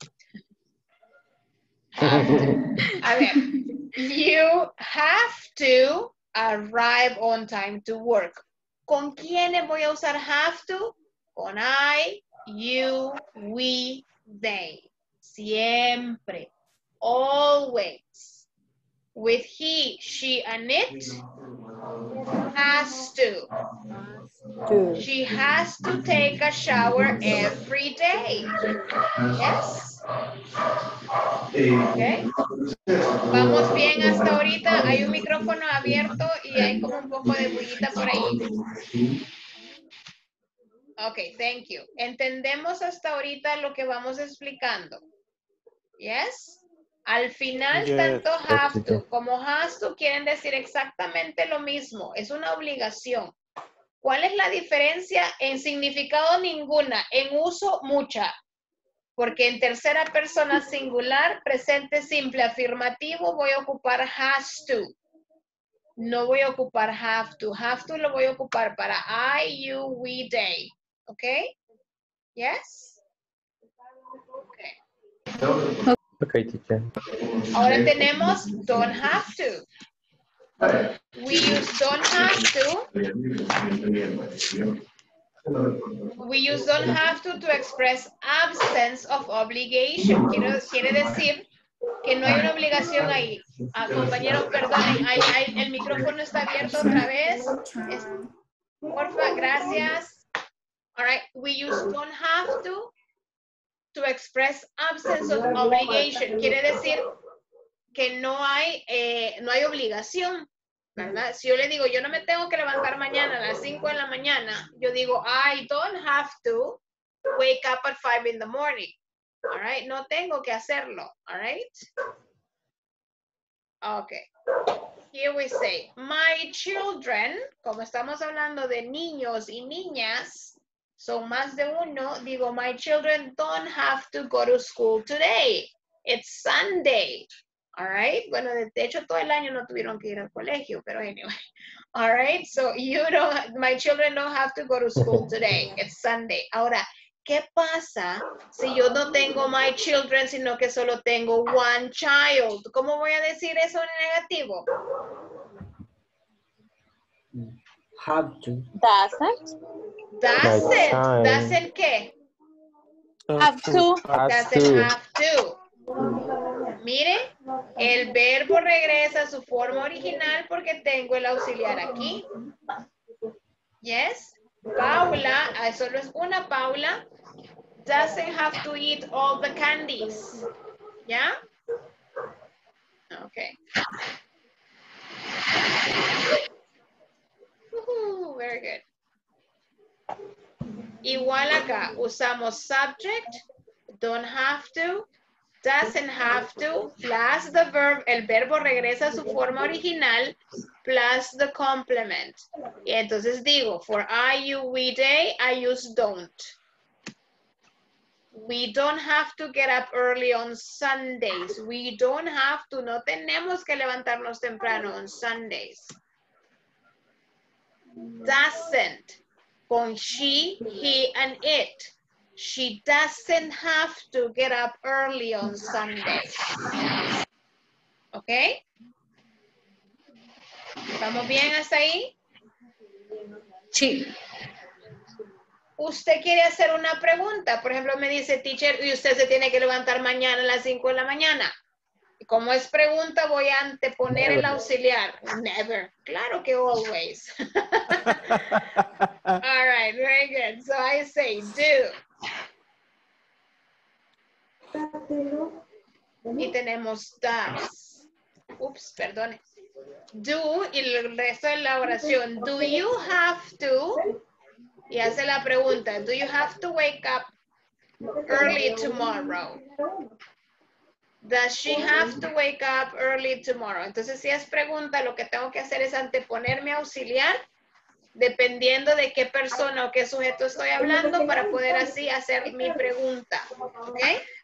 A ver. You have to arrive on time to work. ¿Con quiénes voy a usar have to? Con I, you, we, they. Siempre. Always. With he, she, and it. Has to. She has to take a shower every day. Yes. Okay. Vamos bien hasta ahorita. Hay un micrófono abierto y hay como un poco de bullita por ahí. Ok, thank you. Entendemos hasta ahorita lo que vamos explicando. Yes. Al final, Yes. tanto have to como has to quieren decir exactamente lo mismo. Es una obligación. ¿Cuál es la diferencia? En significado ninguna. En uso, mucha. Porque en tercera persona singular, presente simple afirmativo, voy a ocupar has to. No voy a ocupar have to. Have to lo voy a ocupar para I, you, we, they. ¿Ok? Yes? Ok. Okay, teacher. Ahora tenemos don't have to. We use don't have to. We use don't have to to express absence of obligation. Quiero, quiere decir que no hay una obligación ahí. Ah, compañeros, perdonen, hay, hay, el micrófono está abierto otra vez. Es, porfa, gracias. All right, we use don't have to to express absence of obligation. Quiere decir que no hay, eh, no hay obligación, ¿verdad? Si yo le digo, yo no me tengo que levantar mañana a las cinco de la mañana, yo digo, I don't have to wake up at five in the morning. All right, no tengo que hacerlo. All right. Okay. Here we say, my children, como estamos hablando de niños y niñas, son más de uno, digo, my children don't have to go to school today. It's Sunday. All right. Bueno, de hecho, todo el año no tuvieron que ir al colegio, pero anyway. All right. So you don't, my children don't have to go to school today. It's Sunday. Ahora, ¿qué pasa si yo no tengo my children, sino que solo tengo one child? ¿Cómo voy a decir eso en negativo? Have to. Doesn't. Doesn't. time. Doesn't qué? Have to. Has Doesn't to. have to. Mire, el verbo regresa a su forma original porque tengo el auxiliar aquí. Yes. Paula, ah, solo es una Paula, doesn't have to eat all the candies. ¿Ya? Okay. Uh, very good. Igual acá, usamos subject, don't have to, doesn't have to, plus the verb, el verbo regresa a su forma original, plus the complement. Y entonces digo, for I, you, we, they, I use don't. We don't have to get up early on Sundays. We don't have to, no tenemos que levantarnos temprano on Sundays. Doesn't, con she, he, and it. She doesn't have to get up early on Sundays. ¿Ok? ¿Estamos bien hasta ahí? Sí. Usted quiere hacer una pregunta. Por ejemplo, me dice, teacher, y usted se tiene que levantar mañana a las cinco de la mañana. Y como es pregunta, voy a anteponer el auxiliar. Never. Claro que always. All right, very good. So I say do. Y tenemos does. Ups, perdone. Do y el resto de la oración. Do you have to? Y hace la pregunta. Do you have to wake up early tomorrow? Does she have to wake up early tomorrow? Entonces, si es pregunta, lo que tengo que hacer es anteponer mi auxiliar dependiendo de qué persona o qué sujeto estoy hablando para poder así hacer mi pregunta. ¿Ok?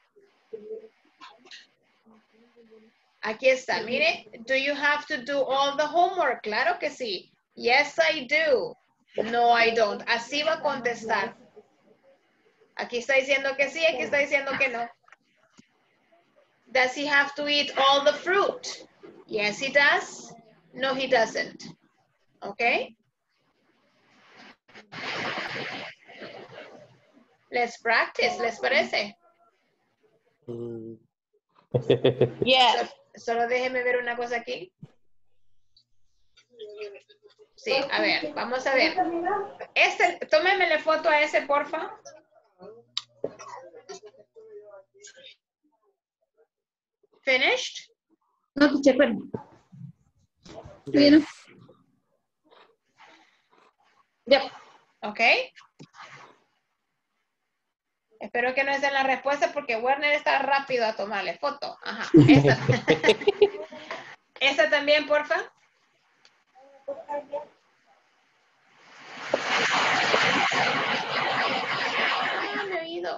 Aquí está, mire. Do you have to do all the homework? Claro que sí. Yes, I do. No, I don't. Así va a contestar. Aquí está diciendo que sí, aquí está diciendo que no. Does he have to eat all the fruit? Yes, he does. No, he doesn't. Okay? Let's practice, ¿les parece? Yes. So- solo déjeme ver una cosa aquí. Sí, a ver, vamos a ver. Este, tómemele foto a ese, porfa. Finished? No, teacher, pero. Bueno. Yep. Ok. Espero que no estén las respuestas porque Werner está rápido a tomarle foto. Ajá. Esta, esta también, porfa. Ah, me he oído.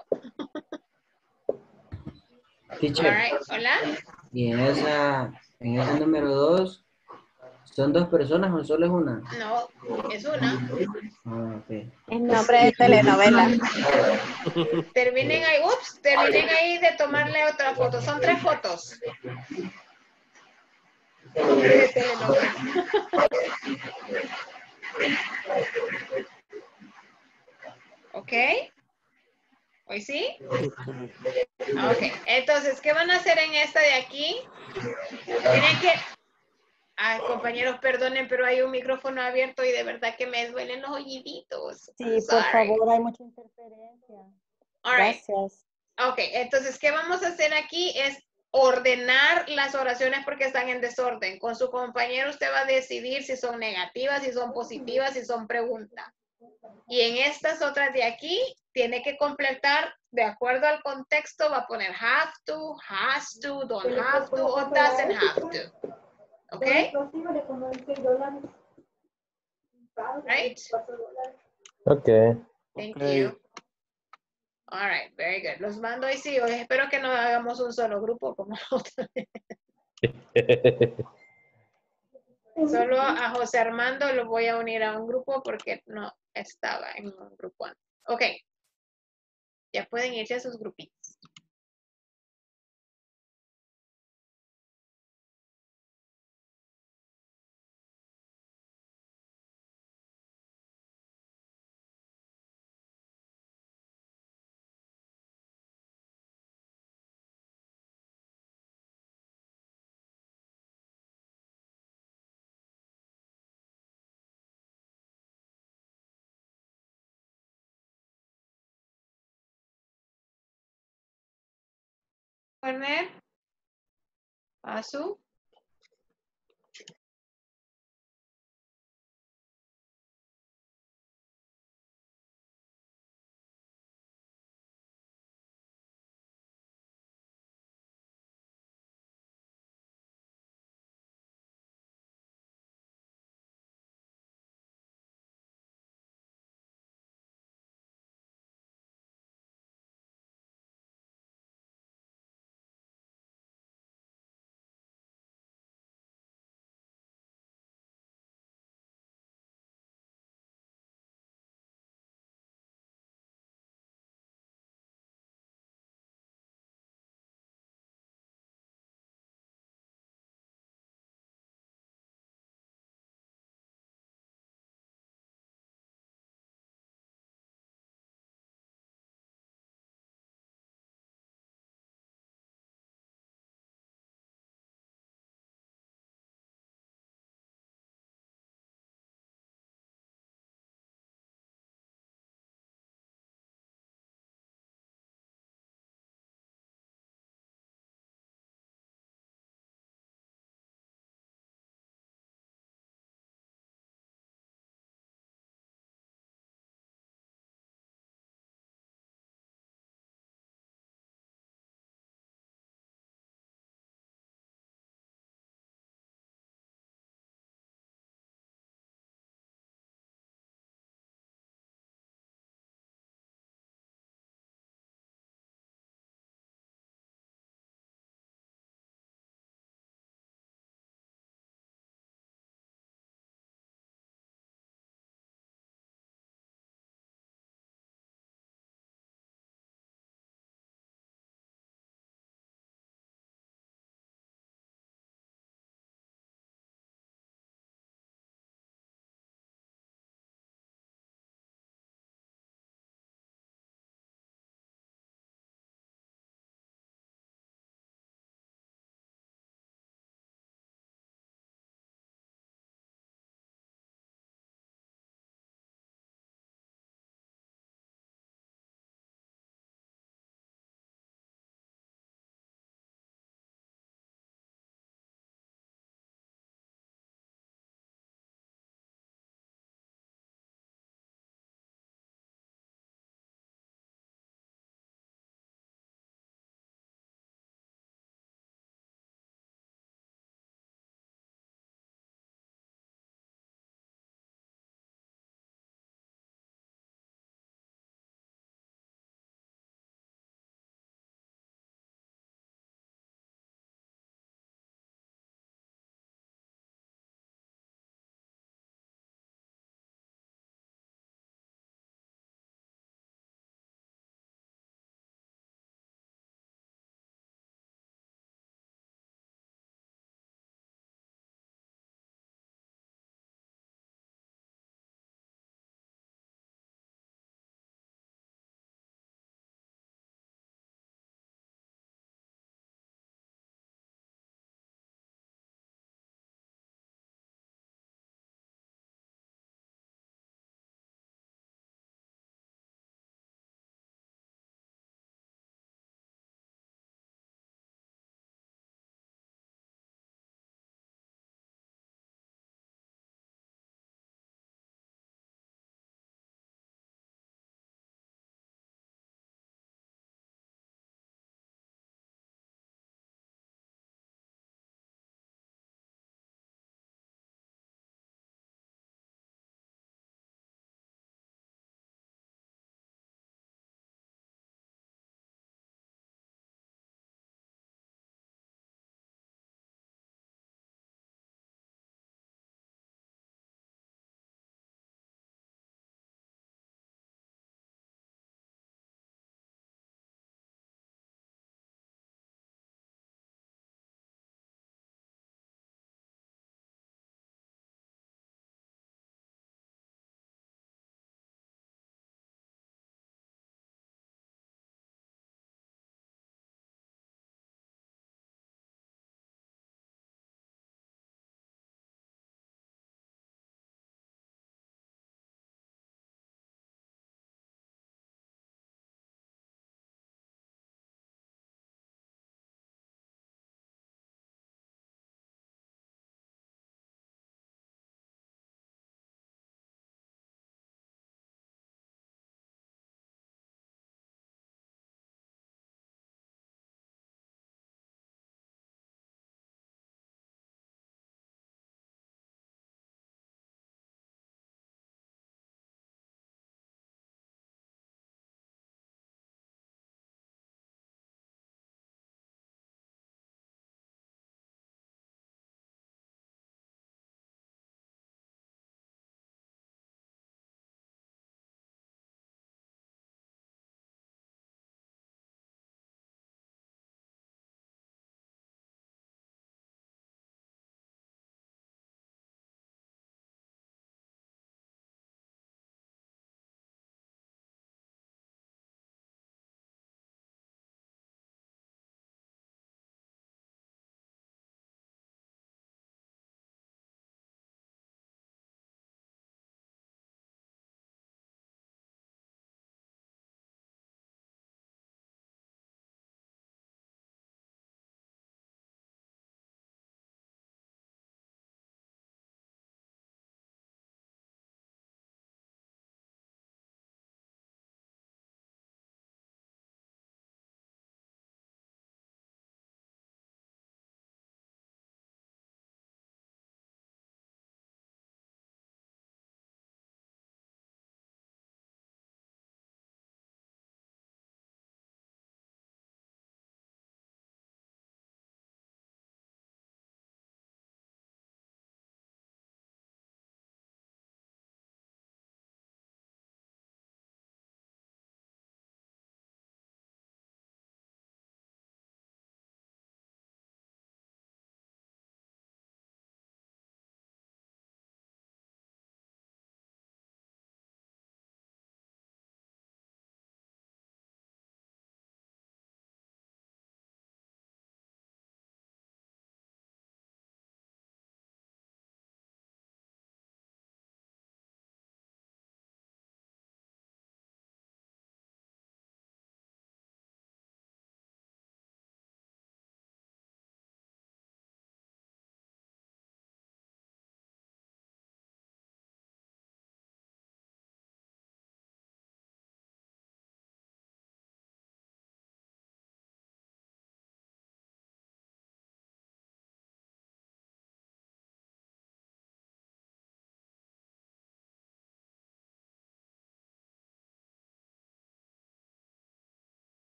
Teacher, All right. Hola. y en esa, en ese número dos, ¿son dos personas o solo es una? No, es una. Ah, ok. Es nombre de telenovela. Terminen ahí, ups, terminen ahí de tomarle otra foto. Son tres fotos. De telenovela. Ok. ¿Hoy sí? Ok. Entonces, ¿qué van a hacer en esta de aquí? Tienen que... Ay, compañeros, perdonen, pero hay un micrófono abierto y de verdad que me duelen los oíditos. Sí, Sorry. por favor, hay mucha interferencia. All right. Gracias. Ok, entonces, ¿qué vamos a hacer aquí? Es ordenar las oraciones porque están en desorden. Con su compañero usted va a decidir si son negativas, si son positivas, si son preguntas. Y en estas otras de aquí, tiene que completar de acuerdo al contexto, va a poner have to, has to, don't have to o doesn't have to. ¿Ok? Right? Okay. Thank you. All right, very good. Los mando y sí, hoy espero que no hagamos un solo grupo como la otra vez. Solo a José Armando lo voy a unir a un grupo porque no estaba en un grupo antes. Ok. Ya pueden irse a sus grupitos. Werner. Azu.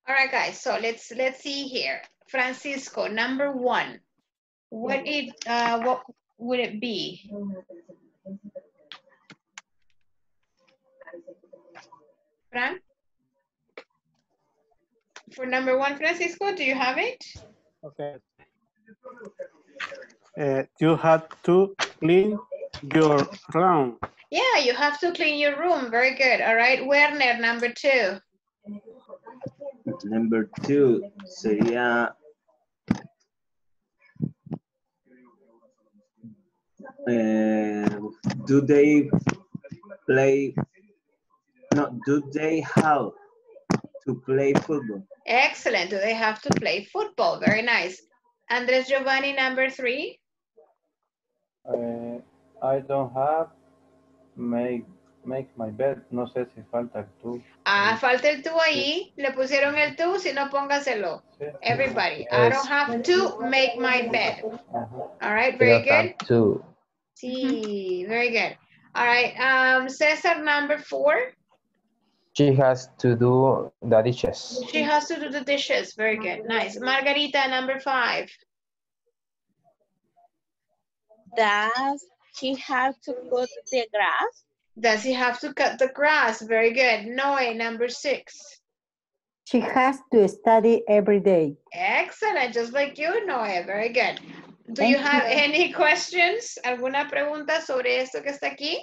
All right, guys. So let's let's see here. Francisco, number one. What it uh what would it be? Fran? For number one, Francisco, do you have it? Okay. Uh, you have to clean your room. Yeah, you have to clean your room. Very good. All right, Werner, number two. Number two sería uh, do they play no do they have to play football? Excellent. Do they have to play football? Very nice. Andres Giovanni, number three. Uh, I don't have make make my bed. No sé si falta el tú. Ah, falta el tú ahí. Le pusieron el tú, si no póngaselo. Sí. Everybody. I don't have to make my bed. All right, very good. To. Sí, very good. All right, um, Cesar, number four. She has to do the dishes. She has to do the dishes. Very good, nice. Margarita, number five. Does she have to cut the grass? Does he have to cut the grass? Very good. Noe, number six. She has to study every day. Excellent, just like you, Noe. Very good. Do Thank you have you. any questions? ¿Alguna pregunta sobre esto que está aquí?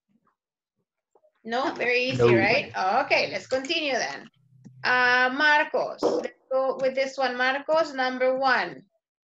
No, very easy, No. right? Okay, let's continue then. Uh, Marcos, let's go with this one. Marcos, number one.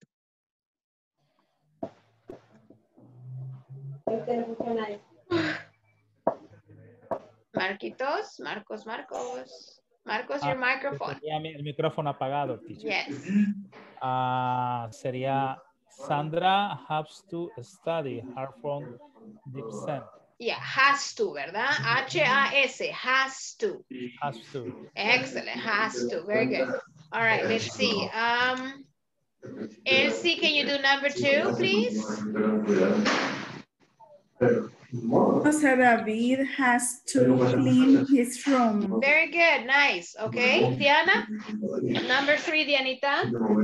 Marquitos, Marcos, Marcos. Marcos, your Ah, microphone. tenía mi- el micrófono apagado, teacher. Yes. Ah, sería Sandra has to study hard from deep sand. Yeah, has to, ¿verdad? H A S, has to. Has to. Excellent, has to. Very good. All right, let's see. Um, Elsie, can you do number two, please? Jose David has to clean his room. Very good, nice. Okay, Diana? Number three, Dianita?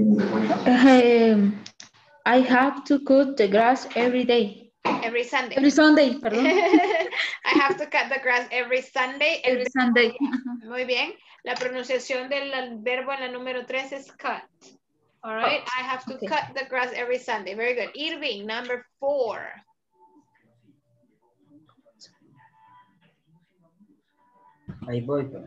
Um, I have to cut the grass every day. Every Sunday. Every Sunday, perdón. I have to cut the grass every Sunday. Every Sunday. Muy bien. La pronunciación del verbo en la número tres es cut. All right, I have to Okay. cut the grass every Sunday. Very good. Irving, number four. Ahí voy. Pero.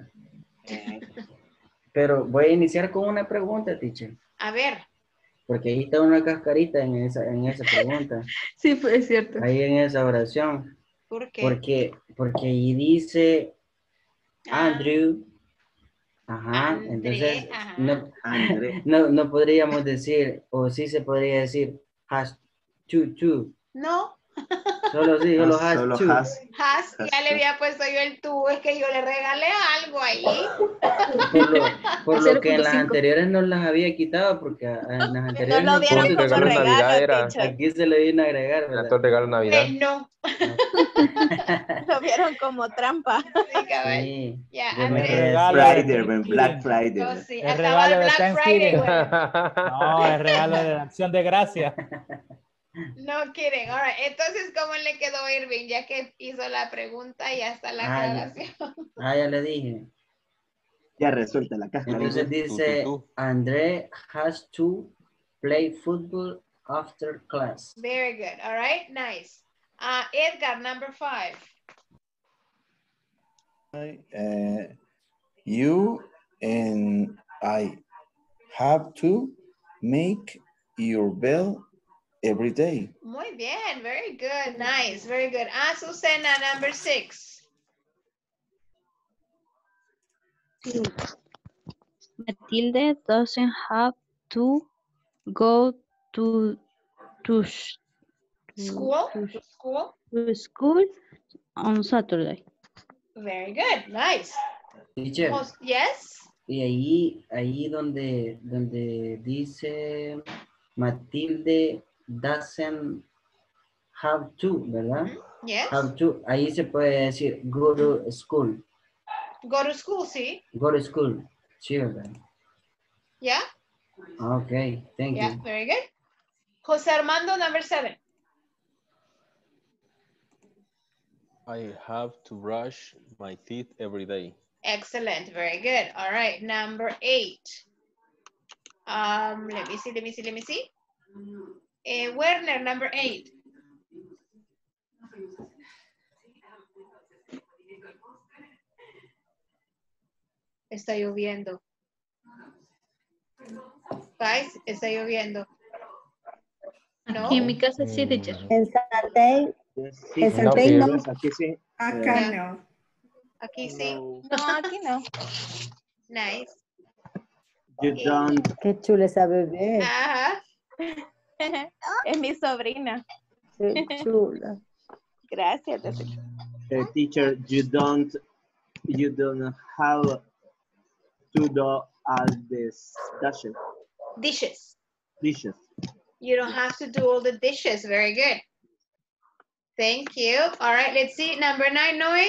Pero voy a iniciar con una pregunta, teacher. A ver. Porque ahí está una cascarita en esa, en esa pregunta. Sí, pues es cierto. Ahí en esa oración. ¿Por qué? Porque, porque ahí dice Ah. Andrew. Ajá, André, entonces ajá. no, André. no, no podríamos decir, o sí se podría decir, has to, to. No. Solo sí, solo has Solo to. has. Has, Has ya le to. había puesto yo el tú, es que yo le regalé algo ahí. Por lo, por lo que en las cero punto cinco. anteriores no las había quitado, porque a- en las No anteriores lo no dieron puse, como regalo de Navidad regalo, era. teacher. aquí se le vino a agregar, Era ¿verdad? todo el regalo de Navidad. Pues no. Lo vieron como trampa. Sí, cabal. Sí, Ya, yo me Andrés. quedé Regalo. así. Friday, man, Black Friday. Oh, man. sí, El acaba regalo el de Black Friday, Thanksgiving. güey. No, el regalo de la acción de gracia. No quieren. All right. Entonces, ¿cómo le quedó Irving? Ya que hizo la pregunta y hasta la Ah, ya. aclaración. Ah, ya le dije. Ya resuelta la cáscara. Entonces Tú, dice, tú, tú. André has to play football after class. Very good. All right. Nice. Uh, Edgar, number five. Uh, you and I have to make your bed every day. Muy bien. Very good. Nice. Very good. Azucena, number six. Matilde doesn't have to go to to, sh- School. to, To school. to school on Saturday. Very good. Nice. Teacher, Most- yes. y ahí, ahí donde, donde dice Matilde doesn't have to, ¿verdad? Yes. Have to, ahí se puede decir go to school, Go to school, sí. go to school, sí, ¿verdad? Yeah? Okay, thank Yeah, you. very good. Jose Armando, number seven. I have to brush my teeth every day. Excellent, very good. All right, number eight. Um, let me see, let me see, let me see. Uh, Werner, number eight. Está lloviendo. Guys, está lloviendo. No. Aquí en mi casa sí, teacher. En Santay, Sí, en Santay here. no. aquí sí. Acá Eh, no. Aquí sí. No, aquí no. Nice. You don't, Qué chula esa bebé. Ajá. Es mi sobrina. Qué chula. Gracias. Tete. uh, teacher, you don't, you don't have to do all these dishes. Dishes. Dishes. You don't have to do all the dishes. Very good. Thank you. All right, let's see. Number nine, Noe.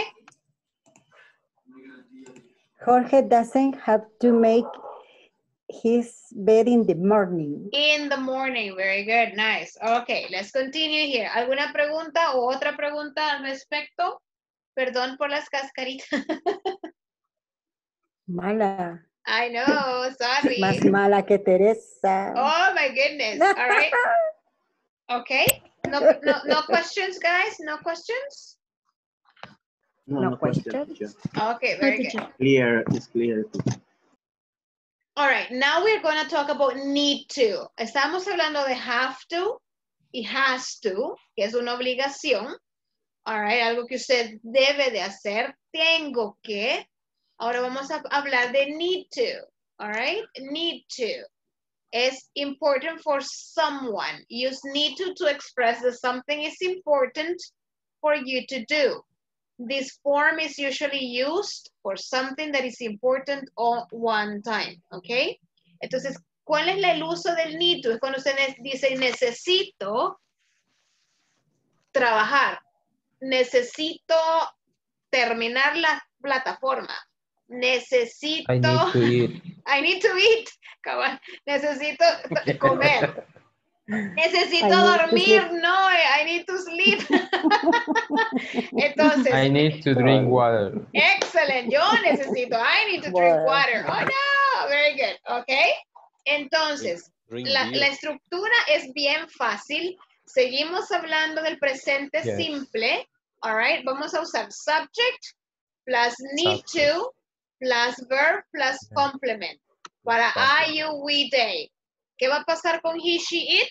Jorge doesn't have to make his bed in the morning. In the morning. Very good. Nice. Okay, let's continue here. ¿Alguna pregunta o otra pregunta al respecto? Perdón por las cascaritas. Mala. I know. Sorry. Más mala que Teresa. Oh, my goodness. All right. Okay. No, no, no questions, guys? No questions? No, No no question. question. teacher. Okay, very good. Clear, it's clear. All right, now we're going to talk about need to. Estamos hablando de have to y has to, que es una obligación. All right, algo que usted debe de hacer. Tengo que. Ahora vamos a hablar de need to. All right, need to. Es important for someone. Use need to to express that something is important for you to do. This form is usually used for something that is important on one time, ¿ok? Entonces, ¿cuál es el uso del need to? Es cuando usted dice, necesito trabajar, necesito terminar la plataforma, necesito... I need to eat. I need to eat, cabal. Necesito comer. Necesito I need to dormir, sleep. no, I need to sleep. Entonces, I need to drink water. excellent, yo necesito, I need to drink water. Oh no, very good, ok. Entonces, Drink la, beer. la estructura es bien fácil. Seguimos hablando del presente Yes. simple. All right, vamos a usar subject plus need Subject. to plus verb plus complement para I, you, we, they. ¿Qué va a pasar con he, she, it?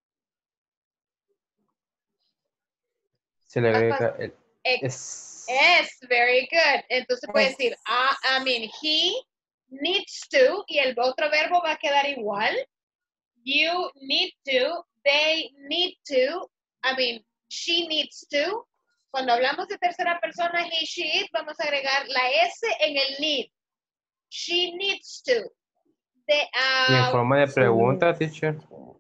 Se le Va a agrega pas- el Ex- es. Yes, very good. Entonces puede decir, I, I mean, he needs to, y el otro verbo va a quedar igual. You need to, they need to, I mean, she needs to. Cuando hablamos de tercera persona, he, she, it, vamos a agregar la S en el need. She needs to. De, Y en ah, forma de pregunta, teacher.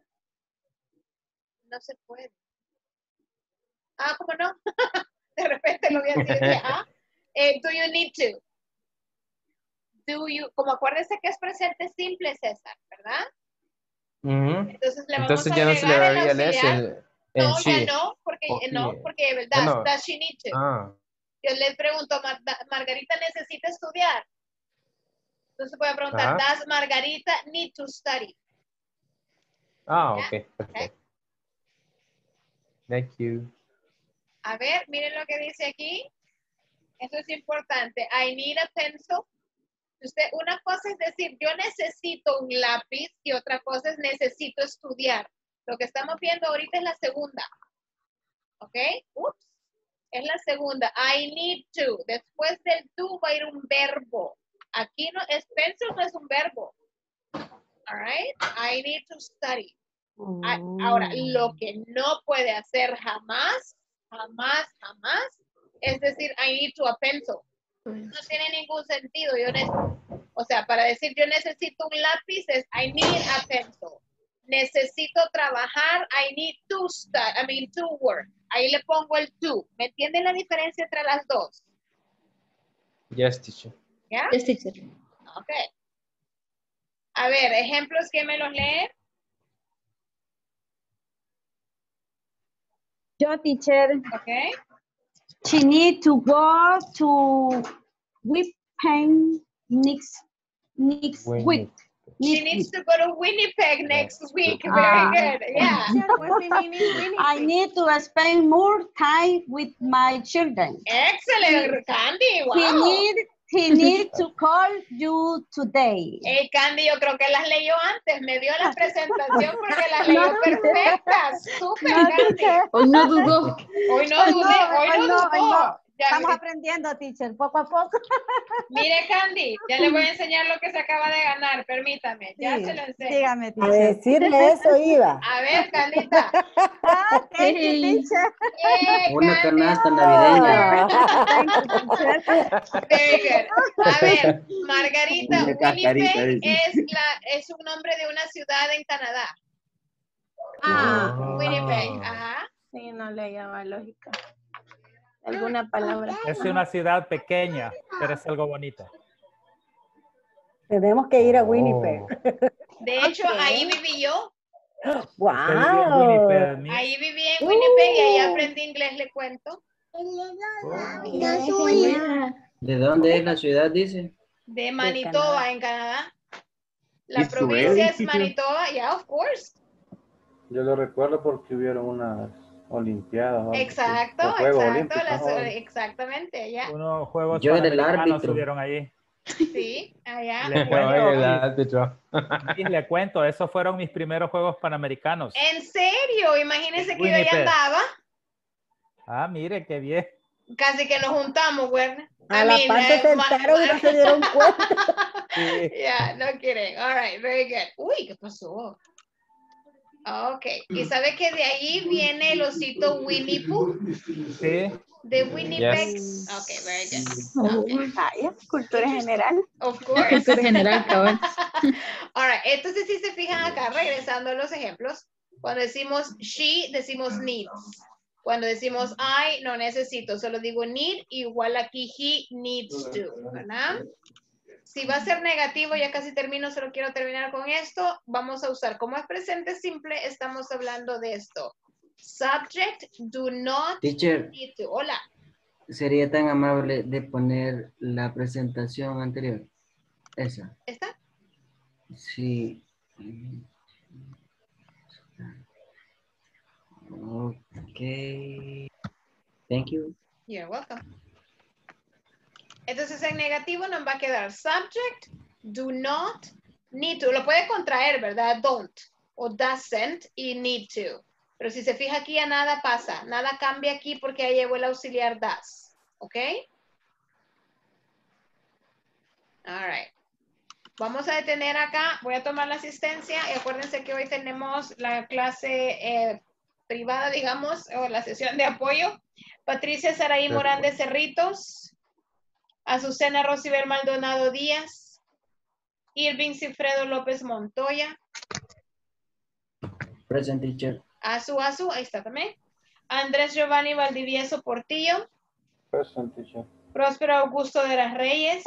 no se puede. Ah, ¿cómo no? De repente lo vi así, decía, ah, eh, do you need to? Do you, como acuérdense que es presente simple, César, ¿verdad? Ujú. Entonces le vamos Entonces a ya no se le agregar el daría el S auxiliar. en, en No, she. ya no, porque, O no, he. porque, Ya does, no. does she need to? Ah, Yo le pregunto, Mar- Margarita necesita estudiar. Entonces voy a preguntar, Ajá. does Margarita need to study? ah, ¿Ya? ok, perfecto. Thank you. A ver, miren lo que dice aquí. Eso es importante. I need a pencil. Usted, una cosa es decir, yo necesito un lápiz y otra cosa es necesito estudiar. Lo que estamos viendo ahorita es la segunda. ¿Ok? Ups. Es la segunda. I need to. Después del to va a ir un verbo. Aquí no es pencil, no es un verbo. All right? I need to study. Ah, ahora, lo que no puede hacer jamás, jamás, jamás, es decir, I need to a pencil. No tiene ningún sentido. Yo ne- o sea, para decir yo necesito un lápiz es I need a pencil. Necesito trabajar, I need to study, I mean to work. Ahí le pongo el to. ¿Me entienden la diferencia entre las dos? Yes, teacher. ¿Ya? Yes, teacher. Ok. A ver, ejemplos, ¿quién me los lee? Yo, teacher. Okay. She need to go to Winnipeg next next Winnie. week. She Next needs week. to go to Winnipeg next week. Very Ah. good. Yeah. I need to spend more time with my children. Excellent, Candy. Wow. He need he need to call you today. Hey, Candy, yo creo que las leyó antes. Me dio la presentación porque las leyó perfectas. Súper, Candy. Hoy no dudó. Hoy no dudé, hoy no dudó. hoy no. Ya, Estamos mire, aprendiendo, teacher, poco a poco. mire, Candy, ya le voy a enseñar lo que se acaba de ganar. Permítame, ya Sí, se lo enseño. dígame, A teacher. decirle eso iba. A ver, Candita. Ah, thank you, Hey. teacher. Eh, Una Candy. canasta navideña. Thank you, teacher. Very good. A ver, Margarita, Una cascarita, Winnipeg dice. es, la, es un nombre de una ciudad en Canadá. Ah, Winnipeg, ajá. sí, no le llama lógica. Alguna palabra. Es una ciudad pequeña, pero es algo bonito. Tenemos que ir a Oh. Winnipeg. De hecho, ahí viví yo. Usted vivió en Winnipeg, ¡Wow! mi- Ahí viví en Winnipeg y ahí aprendí inglés, le cuento. ¿De dónde es la ciudad, dice? De Manitoba, en Canadá. La ¿Y su provincia es edificio? Manitoba, yeah, of course. Yo lo recuerdo porque hubieron unas olimpiadas. o algo así, Exacto, o Juegos exacto, Olímpicos, las- ¿no? exactamente, allá. Unos juegos Yo era el panamericanos árbitro. subieron allí. Sí, allá. Le Yo cuento, en el y- árbitro. y le cuento, esos fueron mis primeros juegos panamericanos. En serio, imagínense que yo Winnipeg. ya andaba. Ah, mire, qué bien. Casi que nos juntamos, Werner. A I la mean, par se eh, ma- sentaron y no se dieron cuenta. Sí. Yeah, no kidding. All right, very good. Uy, ¿qué pasó? Ok, y sabe que de ahí viene el osito Winnie Pooh, Sí. de Winnipeg. Yes. Ok, very good. Oh, Okay. Vaya, cultura general. Of course. cultura general, cabal. All right, entonces si se fijan acá, regresando a los ejemplos, cuando decimos she, decimos needs. Cuando decimos I, no necesito, solo digo need, igual aquí he needs to, ¿verdad? Si va a ser negativo, ya casi termino, solo quiero terminar con esto, vamos a usar, como es presente simple, estamos hablando de esto. Subject, do not Teacher, need to. Hola. sería tan amable de poner la presentación anterior. Esa. ¿Está? Sí. Ok. Thank you. You're welcome. Entonces en negativo nos va a quedar subject, do not, need to. Lo puede contraer, ¿verdad? Don't o doesn't y need to. Pero si se fija aquí ya nada pasa. Nada cambia aquí porque ahí llegó el auxiliar does. ¿Ok? All right. Vamos a detener acá. Voy a tomar la asistencia y acuérdense que hoy tenemos la clase eh, privada, digamos, o la sesión de apoyo. Patricia Saraí Morán de Cerritos. Azucena Rosibel Maldonado Díaz, Irving Cifredo López Montoya, Present, teacher. Azu Azu, ahí está también, Andrés Giovanni Valdivieso Portillo, Present, teacher. Próspero Augusto de las Reyes,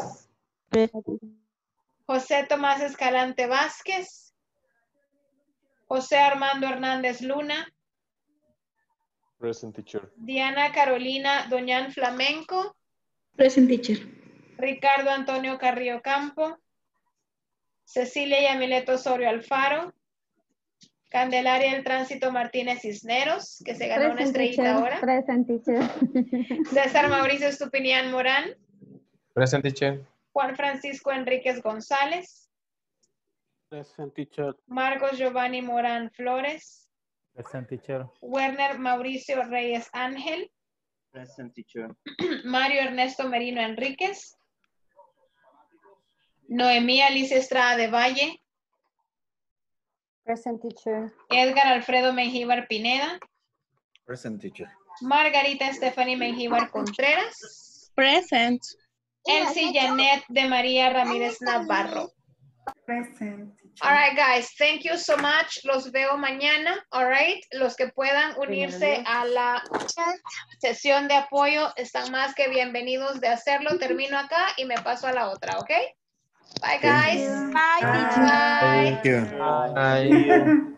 José Tomás Escalante Vázquez, José Armando Hernández Luna, Present teacher. Diana Carolina Doñán Flamenco, Present teacher. Ricardo Antonio Carrillo Campo, Cecilia Yamileto Osorio Alfaro, Candelaria del Tránsito Martínez Cisneros, que se ganó una estrellita ahora. Present teacher. César Mauricio Estupinián Morán, Present teacher. Juan Francisco Enríquez González, Present, teacher. Marcos Giovanni Morán Flores, Present teacher. Werner Mauricio Reyes Ángel, Present teacher. Mario Ernesto Merino Enríquez, Noemí Alicia Estrada de Valle, Present teacher. Edgar Alfredo Mengíbar Pineda, Present teacher. Margarita Stephanie Mengíbar Contreras, Present. Elsie Janet de María Ramírez Navarro. Present. All right, guys, thank you so much. Los veo mañana, all right. Los que puedan unirse a la sesión de apoyo están más que bienvenidos de hacerlo. Termino acá y me paso a la otra, ¿ok? Bye, guys. Bye, teacher. Bye. Bye. Thank you. Bye. See you.